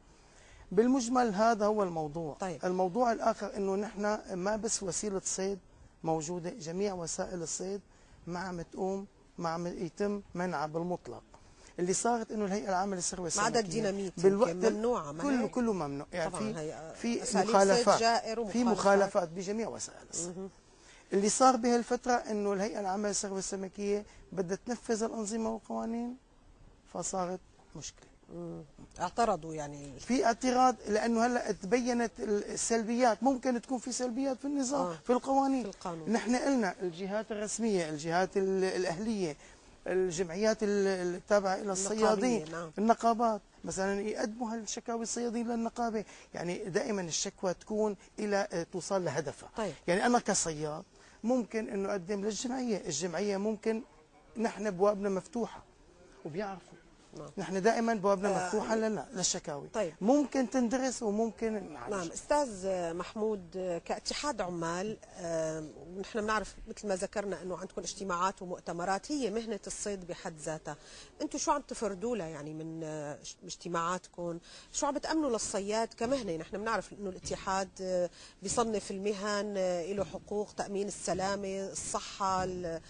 بالمجمل هذا هو الموضوع. طيب. الموضوع الاخر انه نحن ما بس وسيله صيد موجوده، جميع وسائل الصيد ما عم تقوم، ما عم يتم منعها بالمطلق. اللي صارت انه الهيئه العامه للثروه السمكيه ما عدا الديناميت بالوقت ممنوعه، كله ممنوع، يعني في مخالفات في مخالفات بجميع وسائل الصيد. اللي صار بهالفترة انه الهيئة العامة للثروة السمكية بدها تنفذ الأنظمة والقوانين فصارت مشكلة. اعترضوا يعني في اعتراض لأنه هلا تبينت السلبيات، ممكن تكون في سلبيات في النظام في القوانين. نحن قلنا الجهات الرسمية، الجهات الأهلية، الجمعيات التابعة إلى الصيادين، النقابات مثلا يقدموا هالشكاوي الصيادين للنقابة، يعني دائما الشكوى تكون إلى توصل لهدفها. طيب. يعني أنا كصياد ممكن انه اقدم للجمعيه، الجمعيه ممكن نحن بوابنا مفتوحه وبيعرفوا نحن دائما بوابنا مفتوحه للشكاوي. طيب. ممكن تندرس وممكن نعالج. نعم استاذ محمود، كاتحاد عمال نحن بنعرف مثل ما ذكرنا انه عندكم اجتماعات ومؤتمرات، هي مهنه الصيد بحد ذاتها، انتم شو عم تفردوا لها يعني من اجتماعاتكم؟ شو عم بتامنوا للصياد كمهنه؟ نحن بنعرف انه الاتحاد بيصنف المهن له حقوق، تامين السلامه، الصحه،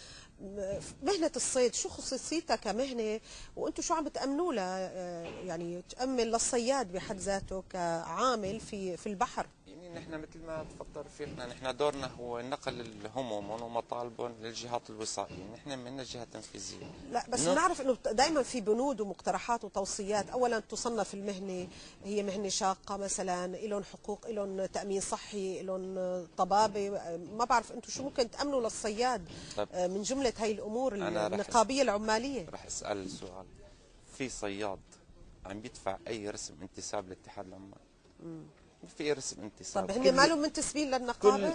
مهنة الصيد شو خصوصيتها كمهنة، وانتم شو عم بتأمنوا لها يعني تأمن للصياد بحد ذاته كعامل في البحر؟ يعني نحن مثل ما تفضل رفيقنا، نحن دورنا هو نقل الهموم ومطالبهم للجهات الوصائية، نحن من الجهة التنفيذية. لا بس بنعرف انه دائما في بنود ومقترحات وتوصيات، اولا تصنف المهنة هي مهنة شاقة مثلا، لهم حقوق، لهم تأمين صحي، لهم طبابة، ما بعرف انتم شو ممكن تأمنوا للصياد من جملة هاي الامور النقابية العمالية؟ رح اسأل سؤال، في صياد عم بيدفع اي رسم انتساب لاتحاد العمال؟ في رسم انتساب. طب هن ما لهم منتسبين للنقابه؟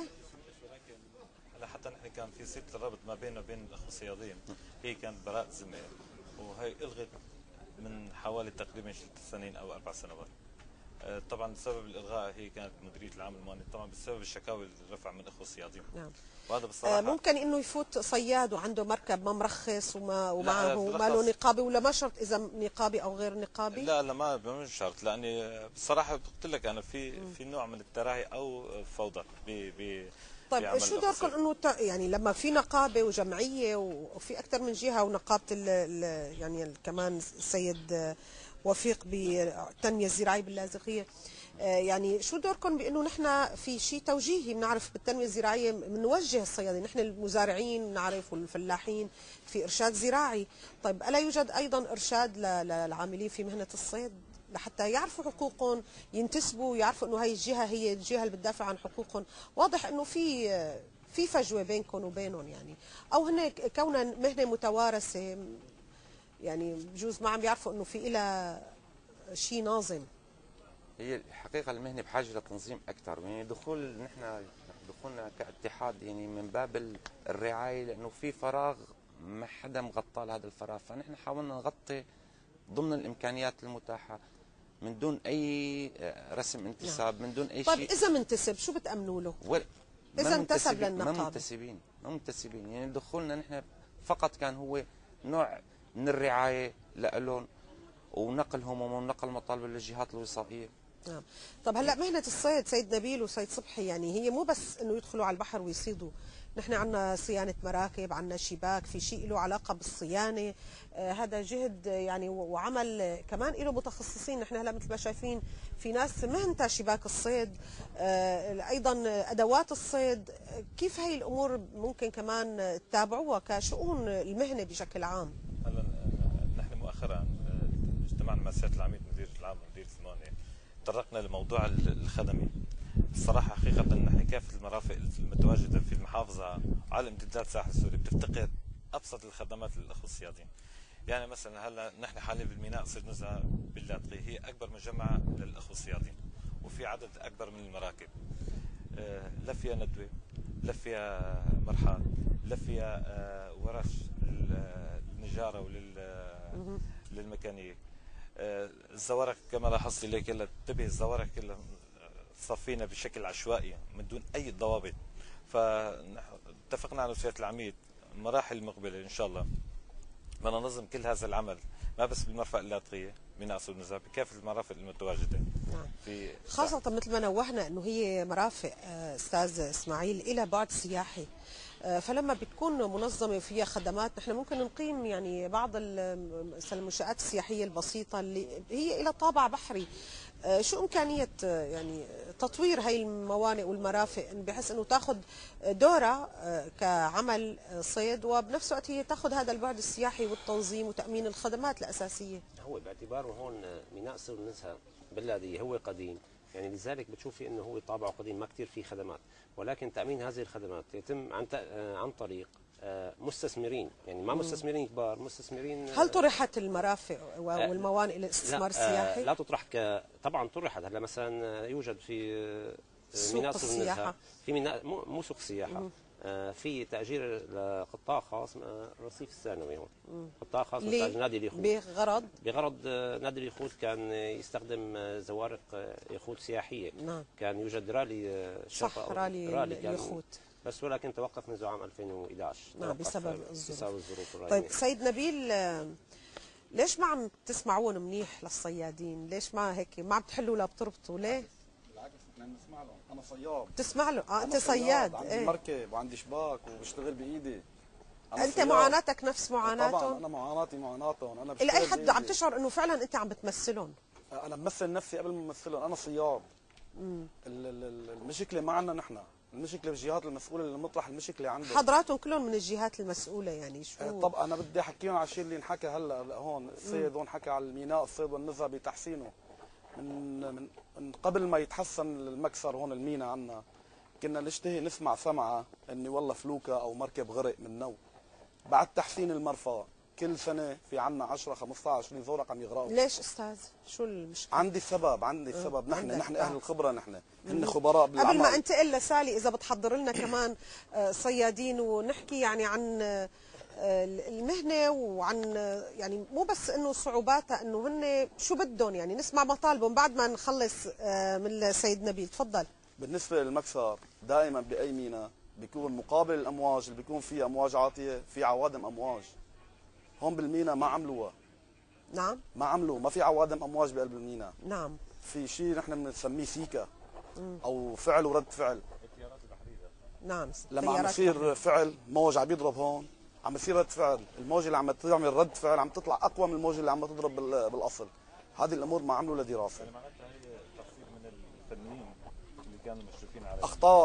حتى نحن كان في صله الربط ما بيننا وبين الاخوه الصيادين، هي كانت براءة ذمه وهي الغت من حوالي تقريبا 6 سنين او 4 سنوات. طبعا بسبب الالغاء هي كانت مديريه العام المالي، طبعا بسبب الشكاوي اللي رفع من الاخوه الصيادين. نعم. وهذا بصراحه ممكن انه يفوت صياد وعنده مركب ما مرخص ومعه ما له نقابه، ولا ما شرط اذا نقابي او غير نقابي؟ لا ما مش شرط، لاني بصراحه قلت لك انا في نوع من التراهي او فوضى طيب شو دوركم انه يعني لما في نقابه وجمعيه وفي اكثر من جهه ونقابه يعني كمان السيد وفيق بالتنميه الزراعيه باللاذقيه، يعني شو دوركم بانه نحن في شيء توجيهي؟ بنعرف بالتنميه الزراعيه بنوجه الصيادين، نحن المزارعين بنعرف والفلاحين في ارشاد زراعي، طيب الا يوجد ايضا ارشاد للعاملين في مهنه الصيد لحتى يعرفوا حقوقهم، ينتسبوا، يعرفوا انه هي الجهه هي الجهه اللي بتدافع عن حقوقهم؟ واضح انه في فجوه بينكم وبينهم يعني، او هن كونها مهنه متوارثه يعني بجوز ما عم بيعرفوا انه في لها شيء ناظم. هي الحقيقه المهنه بحاجه لتنظيم اكثر، يعني دخولنا كاتحاد يعني من باب الرعايه، لانه في فراغ ما حدا مغطى لهذا الفراغ، فنحن حاولنا نغطي ضمن الامكانيات المتاحه من دون اي رسم انتساب، من دون اي شيء. طيب اذا منتسب شو بتامنوا له؟ اذا انتسب للنقابه ما منتسبين يعني دخولنا نحن فقط كان هو نوع من الرعايه لهم ونقل همومهم ونقل مطالب للجهات الوصائيه. نعم. طب هلا مهنه الصيد سيد نبيل وسيد صبحي، يعني هي مو بس انه يدخلوا على البحر ويصيدوا، نحن عندنا صيانه مراكب، عندنا شباك، في شيء له علاقه بالصيانه، هذا جهد يعني وعمل كمان له متخصصين. نحن هلا مثل ما شايفين في ناس مهنتها شباك الصيد، ايضا ادوات الصيد، كيف هي الامور ممكن كمان تتابعوها كشؤون المهنه بشكل عام؟ هلا نحن مؤخرا اجتمعنا مع سياده العميد مدير العام ومدير الثمانيه، تطرقنا لموضوع الخدمي، الصراحة حقيقة نحن كافة المرافق المتواجدة في المحافظة على امتداد الساحل السوري بتفتقد أبسط الخدمات للأخوة الصيادين. يعني مثلا هلا نحن حاليا بالميناء صيد نزهة باللاذقية هي أكبر مجمع للأخوة الصيادين، وفي عدد أكبر من المراكب، لا فيها ندوة، لا فيها مرحاض، لا فيها ورش للنجارة وللميكانيك. الزوارق كما لاحظت لي كلها انتبه، الزوارق كلها صفينا بشكل عشوائي من دون اي ضوابط. فاتفقنا على وسيله العميد المراحل المقبله ان شاء الله بدنا ننظم كل هذا العمل، ما بس بالمرفأ اللاذقية ميناء صيد نزهة، بكافة المرافق المتواجده. في خاصه مثل ما نوهنا انه هي مرافق استاذ اسماعيل الى بعد سياحي، فلما بتكون منظمه وفيها خدمات نحن ممكن نقيم يعني بعض المنشآت السياحيه البسيطه اللي هي لها طابع بحري. شو امكانيه يعني تطوير هاي الموانئ والمرافق بحيث انه تاخذ دورها كعمل صيد وبنفس الوقت هي تاخذ هذا البعد السياحي والتنظيم وتامين الخدمات الاساسيه. هو باعتباره هون ميناء صيد نزهة باللاذقية هو قديم، يعني لذلك بتشوفي انه هو طابعه قديم ما كثير فيه خدمات، ولكن تامين هذه الخدمات يتم عن طريق مستثمرين، يعني ما مستثمرين كبار، مستثمرين. هل طرحت المرافق والموانئ للاستثمار السياحي؟ لا تطرح طبعا طرحت. هلا مثلا يوجد في ميناء صيد النزهة في ميناء مو سوق سياحه، في تأجير لقطاع خاص رصيف الثانوي هون، قطاع خاص نادي اليخوت بغرض نادي اليخوت كان يستخدم زوارق يخوت سياحيه. نعم. كان يوجد رالي صح رالي اليخوت، بس ولكن توقف منذ عام 2011. نعم بسبب الظروف. طيب سيد نبيل، ليش ما عم تسمعون منيح للصيادين؟ ليش ما هيك ما عم تحلوا لا بتربطوا؟ ليه؟ بالعكس احنا بنسمع لهم. انا صياد. تسمع له؟ انت صياد. عندي مركب وعندي شباك وبشتغل بايدي. انت معاناتك نفس معاناتهم؟ طبعا انا معاناتهم. انا الى اي حد عم تشعر انه فعلا انت عم بتمثلهم؟ انا بمثل نفسي قبل ما امثلهم، انا صياد. المشكله ما عندنا نحن، المشكله بالجهات المسؤوله اللي مطرح المشكله عندهم. حضراتهم كلهم من الجهات المسؤوله يعني شو؟ طب انا بدي احكيهم على الشيء اللي انحكى هلا هون، الصيد هون حكى على الميناء الصيد والنزهه بتحسينه من قبل ما يتحسن المكسر هون الميناء عنا. كنا نشتهي نسمع سمعه اني والله فلوكه او مركب غرق من نو. بعد تحسين المرفأ كل سنه في عنا 10 15 20 زورق عم يغرقوا. ليش استاذ؟ شو المشكله؟ عندي السبب. نحن اهل الخبره، هن خبراء بالعمل. قبل ما انتقل لسالي اذا بتحضر لنا كمان صيادين ونحكي يعني عن المهنه وعن يعني مو بس انه صعوباتها، انه هن شو بدهم يعني نسمع مطالبهم بعد ما نخلص من السيد نبيل. تفضل. بالنسبه للمكسر دائما باي ميناء بيكون مقابل الامواج اللي بيكون فيها امواج عاطيه في عوادم امواج. هون بالميناء ما عملوها. نعم. ما في عوادم امواج بقلب الميناء. نعم. في شيء نحن بنسميه سيكا او فعل ورد فعل. نعم. لما عم يصير فعل موج عم يضرب هون عم يصير رد فعل، الموجه اللي عم تعمل رد فعل عم تطلع اقوى من الموجه اللي عم تضرب بالاصل. هذه الامور ما عملوا لدراسه. يعني معناتها هي تقصير من الفنيين اللي كانوا مشرفين عليها.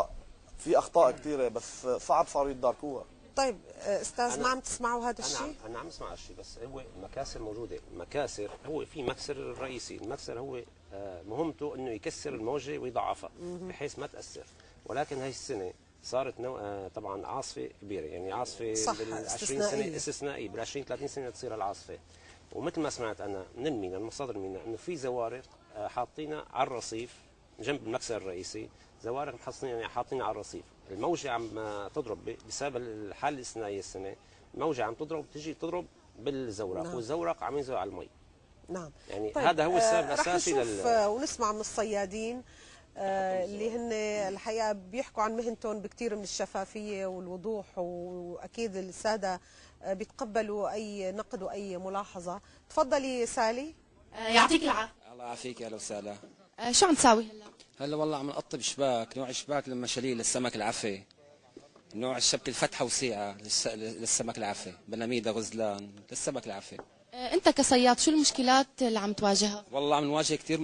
في اخطاء كثيره بس صعب صاروا يتداركوها. طيب استاذ ما عم تسمعوا هذا الشيء؟ انا عم اسمع هالشيء، بس هو مكاسر موجوده. مكاسر هو في مكسر رئيسي، المكسر هو مهمته انه يكسر الموجه ويضعفها بحيث ما تاثر. ولكن هاي السنه صارت طبعا عاصفه كبيره، يعني عاصفه بال 20 سنه استثنائيه، بال 20 30 سنه تصير العاصفه. ومثل ما سمعت انا من الميناء، من مصادر الميناء، انه في زوارق حاطينها على الرصيف جنب المكسر الرئيسي، زوارق حاطينها على الرصيف. الموجه عم تضرب بسبب الحاله الاستثنائيه السنه، الموجه عم تضرب تجي تضرب بالزورق. نعم. والزورق عم ينزل على المي. نعم. يعني طيب هذا هو السبب الاساسي رح نشوف ونسمع من الصيادين اللي هن الحقيقه بيحكوا عن مهنتهم بكثير من الشفافيه والوضوح، واكيد الساده بيتقبلوا اي نقد واي ملاحظه. تفضلي سالي. يعطيك العافيه. الله يعافيك. اهلا وسهلا. شو عم تساوي هلا والله عم نقطب شباك، نوع الشباك للمشاليل للسمك العفي، نوع الشبكه الفتحه وسيعه للسمك العفي، بناميدا غزلان للسمك العفي. انت كصياد شو المشكلات اللي عم تواجهها؟ والله عم نواجه كثير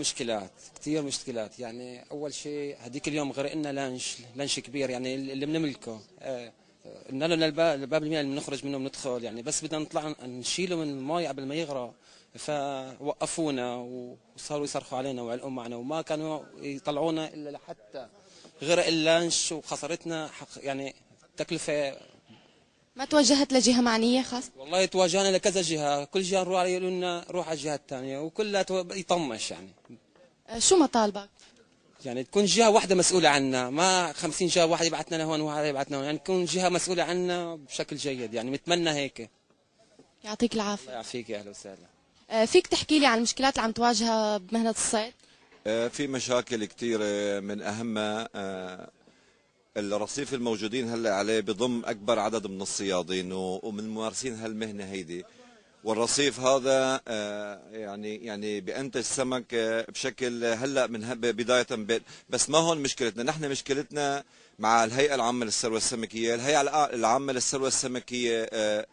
مشكلات. يعني اول شيء هذيك اليوم غرقنا لانش كبير يعني اللي بنملكه، قلنا له الباب المياه اللي بنخرج منه بندخل، يعني بس بدنا نطلع نشيله من المي قبل ما يغرق، فوقفونا وصاروا يصرخوا علينا ويعلقوا معنا، وما كانوا يطلعونا الا لحتى غرق اللانش وخسرتنا يعني تكلفه. ما توجهت لجهه معنيه خاص؟ والله تواجهنا لكذا جهه، كل جهه نروح يقولوا لنا روح على الجهه الثانيه وكلها يطمش يعني. شو مطالبك؟ يعني تكون جهه واحده مسؤوله عنا، ما 50 جهه، واحد يبعثنا لهون وواحد يبعثنا هون، يعني تكون جهه مسؤوله عنا بشكل جيد، يعني متمنى هيك. يعطيك العافيه. الله يعافيك، اهلا وسهلا. فيك تحكي لي عن المشكلات اللي عم تواجهها بمهنه الصيد؟ في مشاكل كثيره، من اهمها الرصيف الموجودين هلا عليه بضم اكبر عدد من الصيادين ومن ممارسين هالمهنه هيدي، والرصيف هذا يعني بينتج سمك بشكل هلا من بدايه بس ما هون مشكلتنا، نحن مشكلتنا مع الهيئه العامه للثروه السمكيه. الهيئه العامه للثروه السمكيه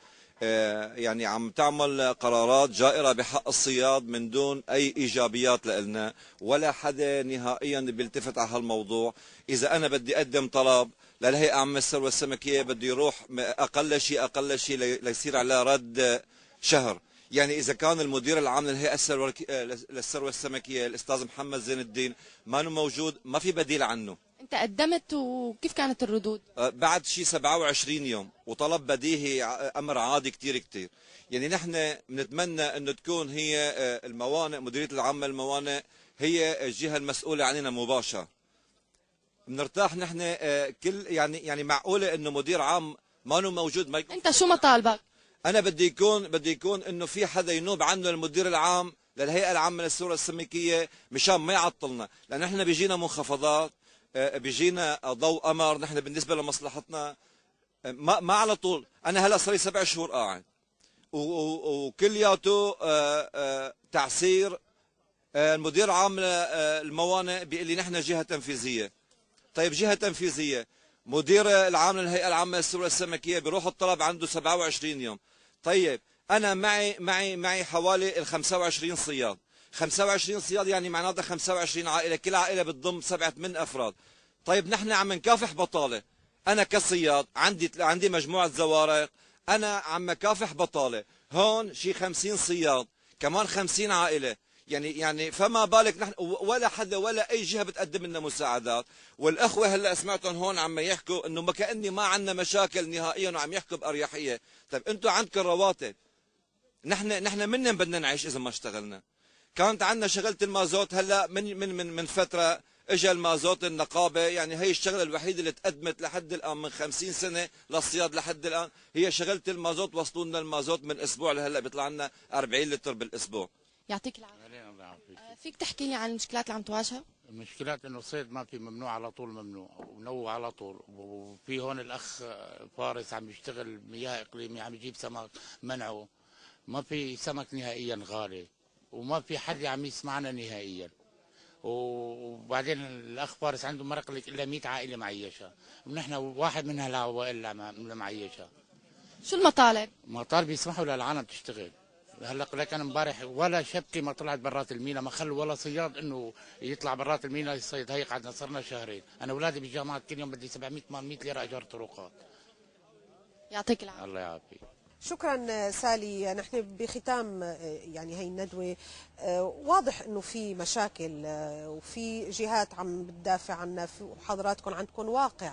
يعني عم تعمل قرارات جائرة بحق الصياد من دون أي إيجابيات لنا، ولا حدا نهائيا بيلتفت على هالموضوع. إذا أنا بدي أقدم طلب للهيئة العامة للثروة السمكية بدي يروح أقل شيء ليصير على رد شهر. يعني إذا كان المدير العام للهيئة للثروة السمكية الأستاذ محمد زين الدين ما موجود، ما في بديل عنه. انت قدمت وكيف كانت الردود؟ بعد شيء 27 يوم وطلب بديهي، امر عادي كثير. يعني نحن بنتمنى انه تكون هي الموانئ، مديريه العامه للموانئ هي الجهه المسؤوله عننا مباشره. بنرتاح نحن كل يعني معقوله انه مدير عام ما موجود. ما انت شو مطالبك؟ انا بدي يكون انه في حدا ينوب عنه المدير العام للهيئه العامه للثروه السمكيه مشان ما يعطلنا، لان احنا بيجينا منخفضات، بيجينا ضوء قمر. نحن بالنسبه لمصلحتنا ما على طول. انا هلا صار لي 7 شهور قاعد وكلياته تعسير. المدير العام الموانئ بيقول لي نحن جهه تنفيذيه. طيب جهه تنفيذيه، مدير العام للهيئه العامه للثروه السمكيه بيروح الطلب عنده 27 يوم. طيب انا معي حوالي ال 25 صياد. 25 صياد يعني معناتها 25 عائله، كل عائله بتضم 7-8 افراد. طيب نحن عم نكافح بطاله. انا كصياد عندي مجموعه زوارق، انا عم كافح بطاله، هون شي 50 صياد كمان 50 عائله. يعني فما بالك نحن ولا حدا ولا اي جهه بتقدم لنا مساعدات. والاخوه هلا سمعتهم هون عم يحكوا انه ما كاني ما عندنا مشاكل نهائيا وعم يحكوا باريحيه. طيب انتم عندكم رواتب، نحن منين بدنا نعيش اذا ما اشتغلنا؟ كانت عندنا شغله المازوت، هلا من فتره اجى المازوت النقابه. يعني هي الشغله الوحيده اللي تقدمت لحد الان من 50 سنه للصياد لحد الان هي شغله المازوت. وصلوا لنا المازوت من اسبوع لهلا بيطلع لنا 40 لتر بالاسبوع. يعطيك العافيه. فيك تحكي لي عن المشكلات اللي عم تواجهها؟ المشكلات انه الصيد ما في، ممنوع على طول، ممنوع ومنوع على طول. وفي هون الاخ فارس عم يشتغل مياه اقليميه، عم يجيب سمك منعه، ما في سمك نهائيا غالي، وما في حد عم يسمعنا نهائيا. وبعدين الاخ فارس عنده مرق لك الا 100 عائله معيشه، ونحن واحد من هالعوائل اللي معيشه. شو المطالب؟ مطالب يسمحوا للعالم تشتغل. هلا لكن امبارح ولا شبكه ما طلعت برات المينا، ما خلوا ولا صياد انه يطلع برات المينا يصيد. هي قعدنا صرنا شهرين، انا اولادي بالجامعات كل يوم بدي 700-800 ليره اجار طرقات. يعطيك العافيه. الله يعافيك. شكرا سالي. نحن بختام يعني هي الندوة واضح انه في مشاكل وفي جهات عم بتدافع عنا وحضراتكم عندكم واقع.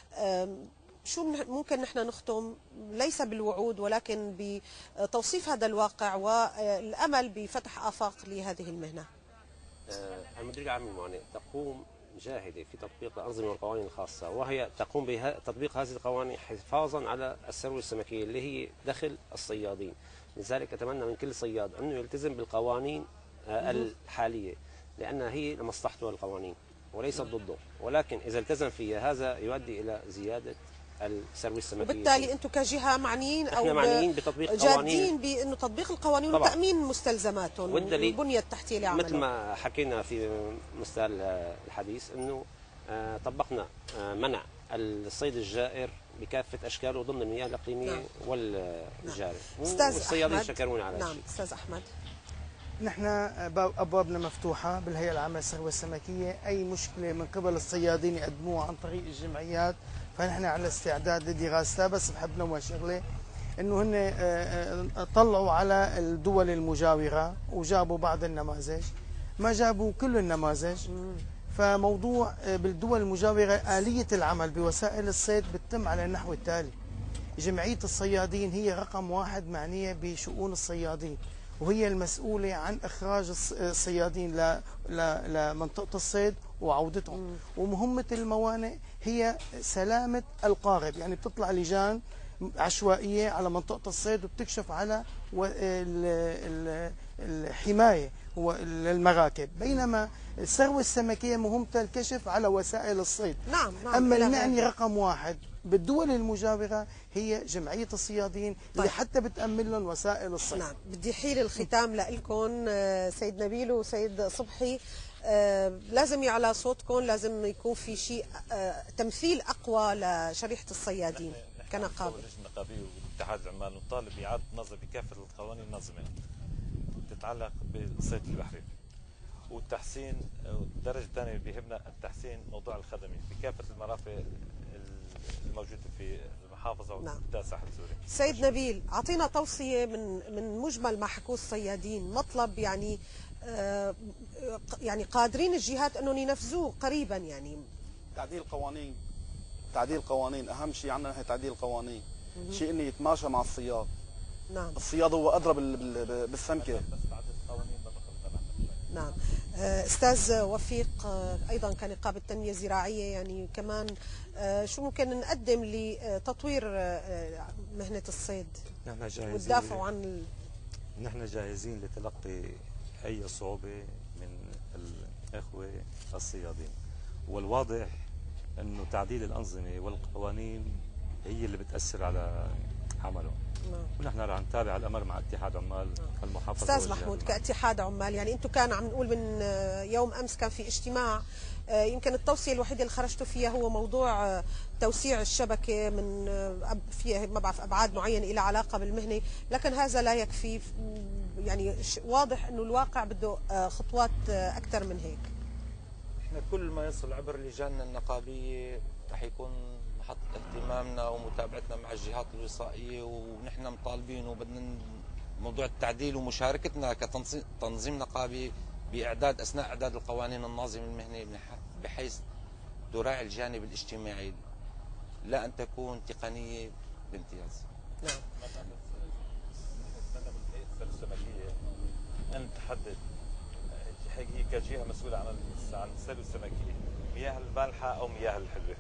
شو ممكن نحن نختم ليس بالوعود ولكن بتوصيف هذا الواقع والامل بفتح افاق لهذه المهنة؟ المديريه العامه للموانئ تقوم جاهده في تطبيق الانظمه والقوانين الخاصه، وهي تقوم بتطبيق هذه القوانين حفاظا على الثروه السمكيه اللي هي دخل الصيادين. لذلك اتمنى من كل صياد انه يلتزم بالقوانين الحاليه، لانها هي لمصلحته القوانين وليست ضده، ولكن اذا التزم فيها هذا يؤدي الى زياده الثروه السمكيه. وبالتالي انتم كجهه معنيين او معنيين بتطبيق القوانين، جادين بانه تطبيق القوانين وتامين مستلزماتهم والبنيه التحتيه لعملهم. مثل ما حكينا في مستهل الحديث انه طبقنا منع الصيد الجائر بكافه اشكاله ضمن المياه الاقليميه والجاريه. والصيادين شكرونا على نعم. استاذ احمد، نحن ابوابنا مفتوحه بالهيئه العامه للثروه السمكيه، اي مشكله من قبل الصيادين يقدموها عن طريق الجمعيات فنحن على استعداد لدراستها. بس بحب نوه شغله انه هن طلعوا على الدول المجاوره وجابوا بعض النماذج، ما جابوا كل النماذج. فموضوع بالدول المجاورة آلية العمل بوسائل الصيد بتتم على النحو التالي: جمعية الصيادين هي رقم 1 معنية بشؤون الصيادين، وهي المسؤولة عن إخراج الصيادين لمنطقة الصيد وعودتهم. ومهمة الموانئ هي سلامة القارب، يعني بتطلع لجان عشوائية على منطقة الصيد وبتكشف على الحماية للمراكب، بينما الثروة السمكية مهمتها الكشف على وسائل الصيد. نعم. أما المعني رقم 1 بالدول المجاورة هي جمعية الصيادين اللي حتى بتأمن لهم وسائل الصيد. نعم. بدي حيل الختام لكم سيد نبيل وسيد صبحي. لازم يعلى صوتكم، لازم يكون في شيء تمثيل أقوى لشريحة الصيادين كنقابة. اللجنة النقابية واتحاد العمال نطالب بإعادة النظر بكافة القوانين النظمة تتعلق بالصيد البحري والتحسين. الدرجة الثانية بيهمنا التحسين موضوع الخدمي بكافة المرافق الموجودة في المحافظة وبالذات ساحل سوريا. سيد نبيل، أعطينا توصية من مجمل ما حكوه الصيادين، مطلب يعني قادرين الجهات أنهم ينفذوه قريبا. يعني تعديل قوانين أهم شيء عندنا هي تعديل قوانين. شيء إنه يتماشى مع الصياد. نعم. الصياد هو أدرى بالسمكة. نعم. أستاذ وفيق، أيضا كنقابة تنمية زراعية، يعني كمان شو ممكن نقدم لتطوير مهنة الصيد والدافع عن نحن جاهزين لتلقي أي صعوبة من الإخوة الصيادين، والواضح أنه تعديل الأنظمة والقوانين هي اللي بتأثر على عمله. ونحن رح نتابع الأمر مع اتحاد عمال المحافظة. أستاذ محمود، كاتحاد عمال، يعني أنتم كان عم نقول من يوم أمس كان في اجتماع، يمكن التوصية الوحيدة اللي خرجتوا فيها هو موضوع توسيع الشبكة من فيها ما بعرف أبعاد معينة إلى علاقة بالمهنة، لكن هذا لا يكفي. يعني واضح أنه الواقع بده خطوات أكثر من هيك. احنا كل ما يصل عبر لجاننا النقابية رح يكون محط اهتمامنا ومتابعتنا مع الجهات الوصائية، ونحن مطالبين وبدنا موضوع التعديل ومشاركتنا كتنظيم نقابي بإعداد أثناء إعداد القوانين الناظمة المهنية بحيث تراعي الجانب الاجتماعي لا أن تكون تقنية بامتياز. نعم. أن تحدد هي كجهة مسؤولة عن السلوى السمكية مياه المالحة أو مياه الحلوة.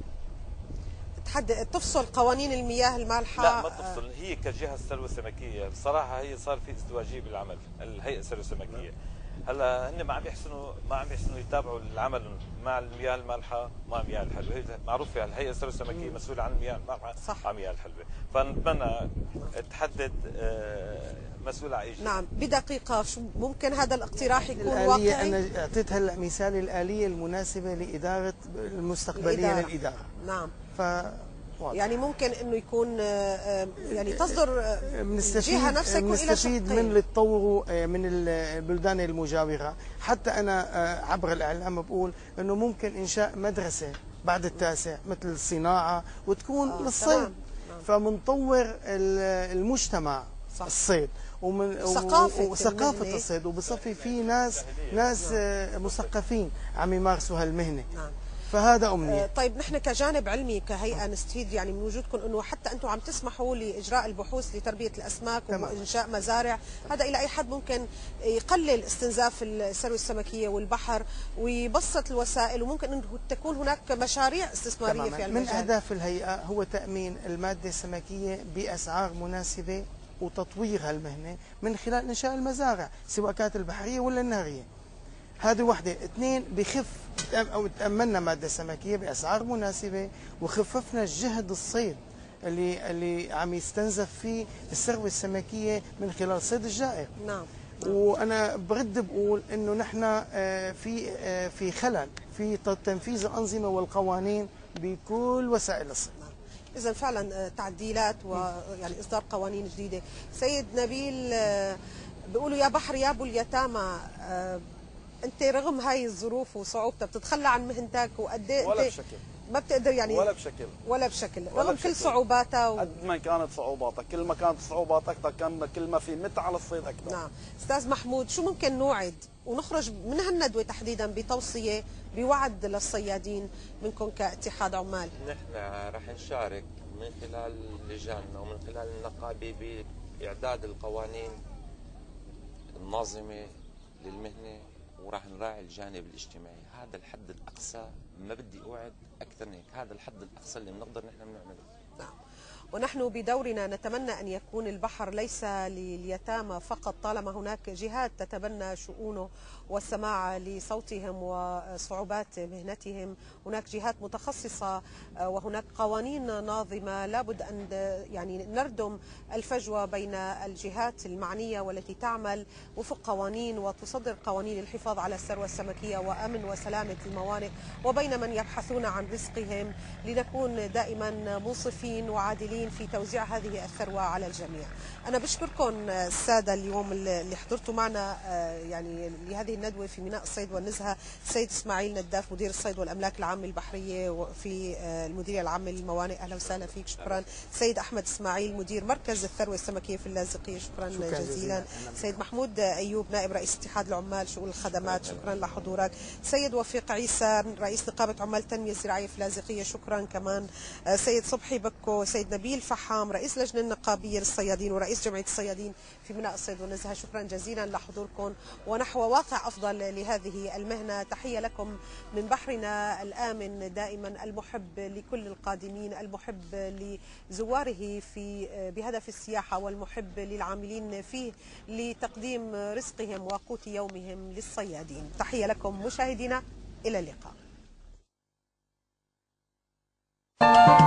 تفصل قوانين المياه المالحة؟ لا، ما تفصل. هي كجهة السلوى السمكية بصراحة هي صار في ازدواجية بالعمل. الهيئة السلوى السمكية هلا هن ما عم يحسنوا يتابعوا العمل مع المياه المالحة ومع المياه الحلوة. هي معروفة الهيئة السلوى السمكية مسؤولة عن المياه المالحة وعن المياه الحلوة، فنتمنى تحدد مسؤولة عن. نعم. بدقيقة، شو ممكن هذا الاقتراح يكون واقعي؟ أنا أعطيت هلا مثال الآلية المناسبة لإدارة المستقبلية للإدارة. نعم. يعني ممكن انه يكون يعني تصدر الجهه نفسها يكون لها شقين. من اللي تطوروا من البلدان المجاوره. حتى انا عبر الاعلام بقول انه ممكن انشاء مدرسه بعد التاسع مثل الصناعه وتكون للصيد. فمنطور المجتمع صح. الصيد وثقافه الصيد، وبصفي في ناس مثقفين عم يمارسوا هالمهنه. نعم. فهذا أمنية. طيب نحن كجانب علمي كهيئة نستفيد يعني من وجودكم، انه حتى انتم عم تسمحوا لاجراء البحوث لتربية الاسماك وانشاء مزارع، هذا الى اي حد ممكن يقلل استنزاف الثروة السمكية والبحر ويبسط الوسائل، وممكن انه تكون هناك مشاريع استثمارية في المجال. من اهداف الهيئة هو تأمين المادة السمكية بأسعار مناسبة وتطوير هالمهنة من خلال انشاء المزارع سواء كانت البحرية ولا النهرية. هذه وحده. اثنين، بخف او تأملنا مادة سمكية بأسعار مناسبة وخففنا جهد الصيد اللي عم يستنزف فيه الثروة السمكية من خلال صيد الجائر. نعم. وانا برد بقول انه نحن في خلل في تنفيذ الأنظمة والقوانين بكل وسائل الصيد. إذا فعلا تعديلات ويعني إصدار قوانين جديدة. سيد نبيل، بيقولوا يا بحر يا ابو اليتامى، انت رغم هاي الظروف وصعوبتها بتتخلى عن مهنتك وقد ايه ولا بشكل ما بتقدر يعني ولا بشكل رغم كل صعوباتها قد ما كانت صعوباتها، كل ما كانت صعوبات اكثر كل ما في متعه على الصيد اكثر. نعم. استاذ محمود، شو ممكن نوعد ونخرج من هالندوه تحديدا بتوصيه بوعد للصيادين منكم كاتحاد عمال؟ نحن رح نشارك من خلال لجاننا ومن خلال النقابه باعداد القوانين الناظمه للمهنه، وراح نراعي الجانب الاجتماعي. هذا الحد الاقصى، ما بدي اوعد اكثر من هيك، هذا الحد الاقصى اللي بنقدر نحن بنعمله. نعم. ونحن بدورنا نتمنى أن يكون البحر ليس لليتامى فقط، طالما هناك جهات تتبنى شؤونه والسماع لصوتهم وصعوبات مهنتهم. هناك جهات متخصصة وهناك قوانين ناظمة، لابد أن يعني نردم الفجوة بين الجهات المعنية والتي تعمل وفق قوانين وتصدر قوانين الحفاظ على الثروة السمكية وأمن وسلامة الموانئ، وبين من يبحثون عن رزقهم، لنكون دائما منصفين وعادلين في توزيع هذه الثروة على الجميع. أنا بشكركم السادة اليوم اللي حضرتوا معنا يعني لهذه الندوة في ميناء الصيد والنزهة. السيد إسماعيل نداف مدير الصيد والأملاك العامة البحرية وفي المديرية العامة للموانئ، أهلا وسهلا فيك. شكرا. سيد أحمد إسماعيل مدير مركز الثروة السمكية في اللاذقية، شكرا جزيلا. سيد محمود أيوب نائب رئيس اتحاد العمال شؤون الخدمات، شكرا لحضورك. سيد وفيق عيسى رئيس نقابة عمال التنمية الزراعية في اللاذقية، شكرا كمان. سيد صبحي بكو، سيد نبيل فحام رئيس لجنة النقابية للصيادين ورئيس جمعية الصيادين في ميناء الصيد والنزهة، شكرا جزيلا لحضوركم ونحو واقع أفضل لهذه المهنة. تحية لكم من بحرنا الآمن دائما، المحب لكل القادمين، المحب لزواره بهدف السياحة، والمحب للعاملين فيه لتقديم رزقهم وقوت يومهم للصيادين. تحية لكم مشاهدينا، إلى اللقاء.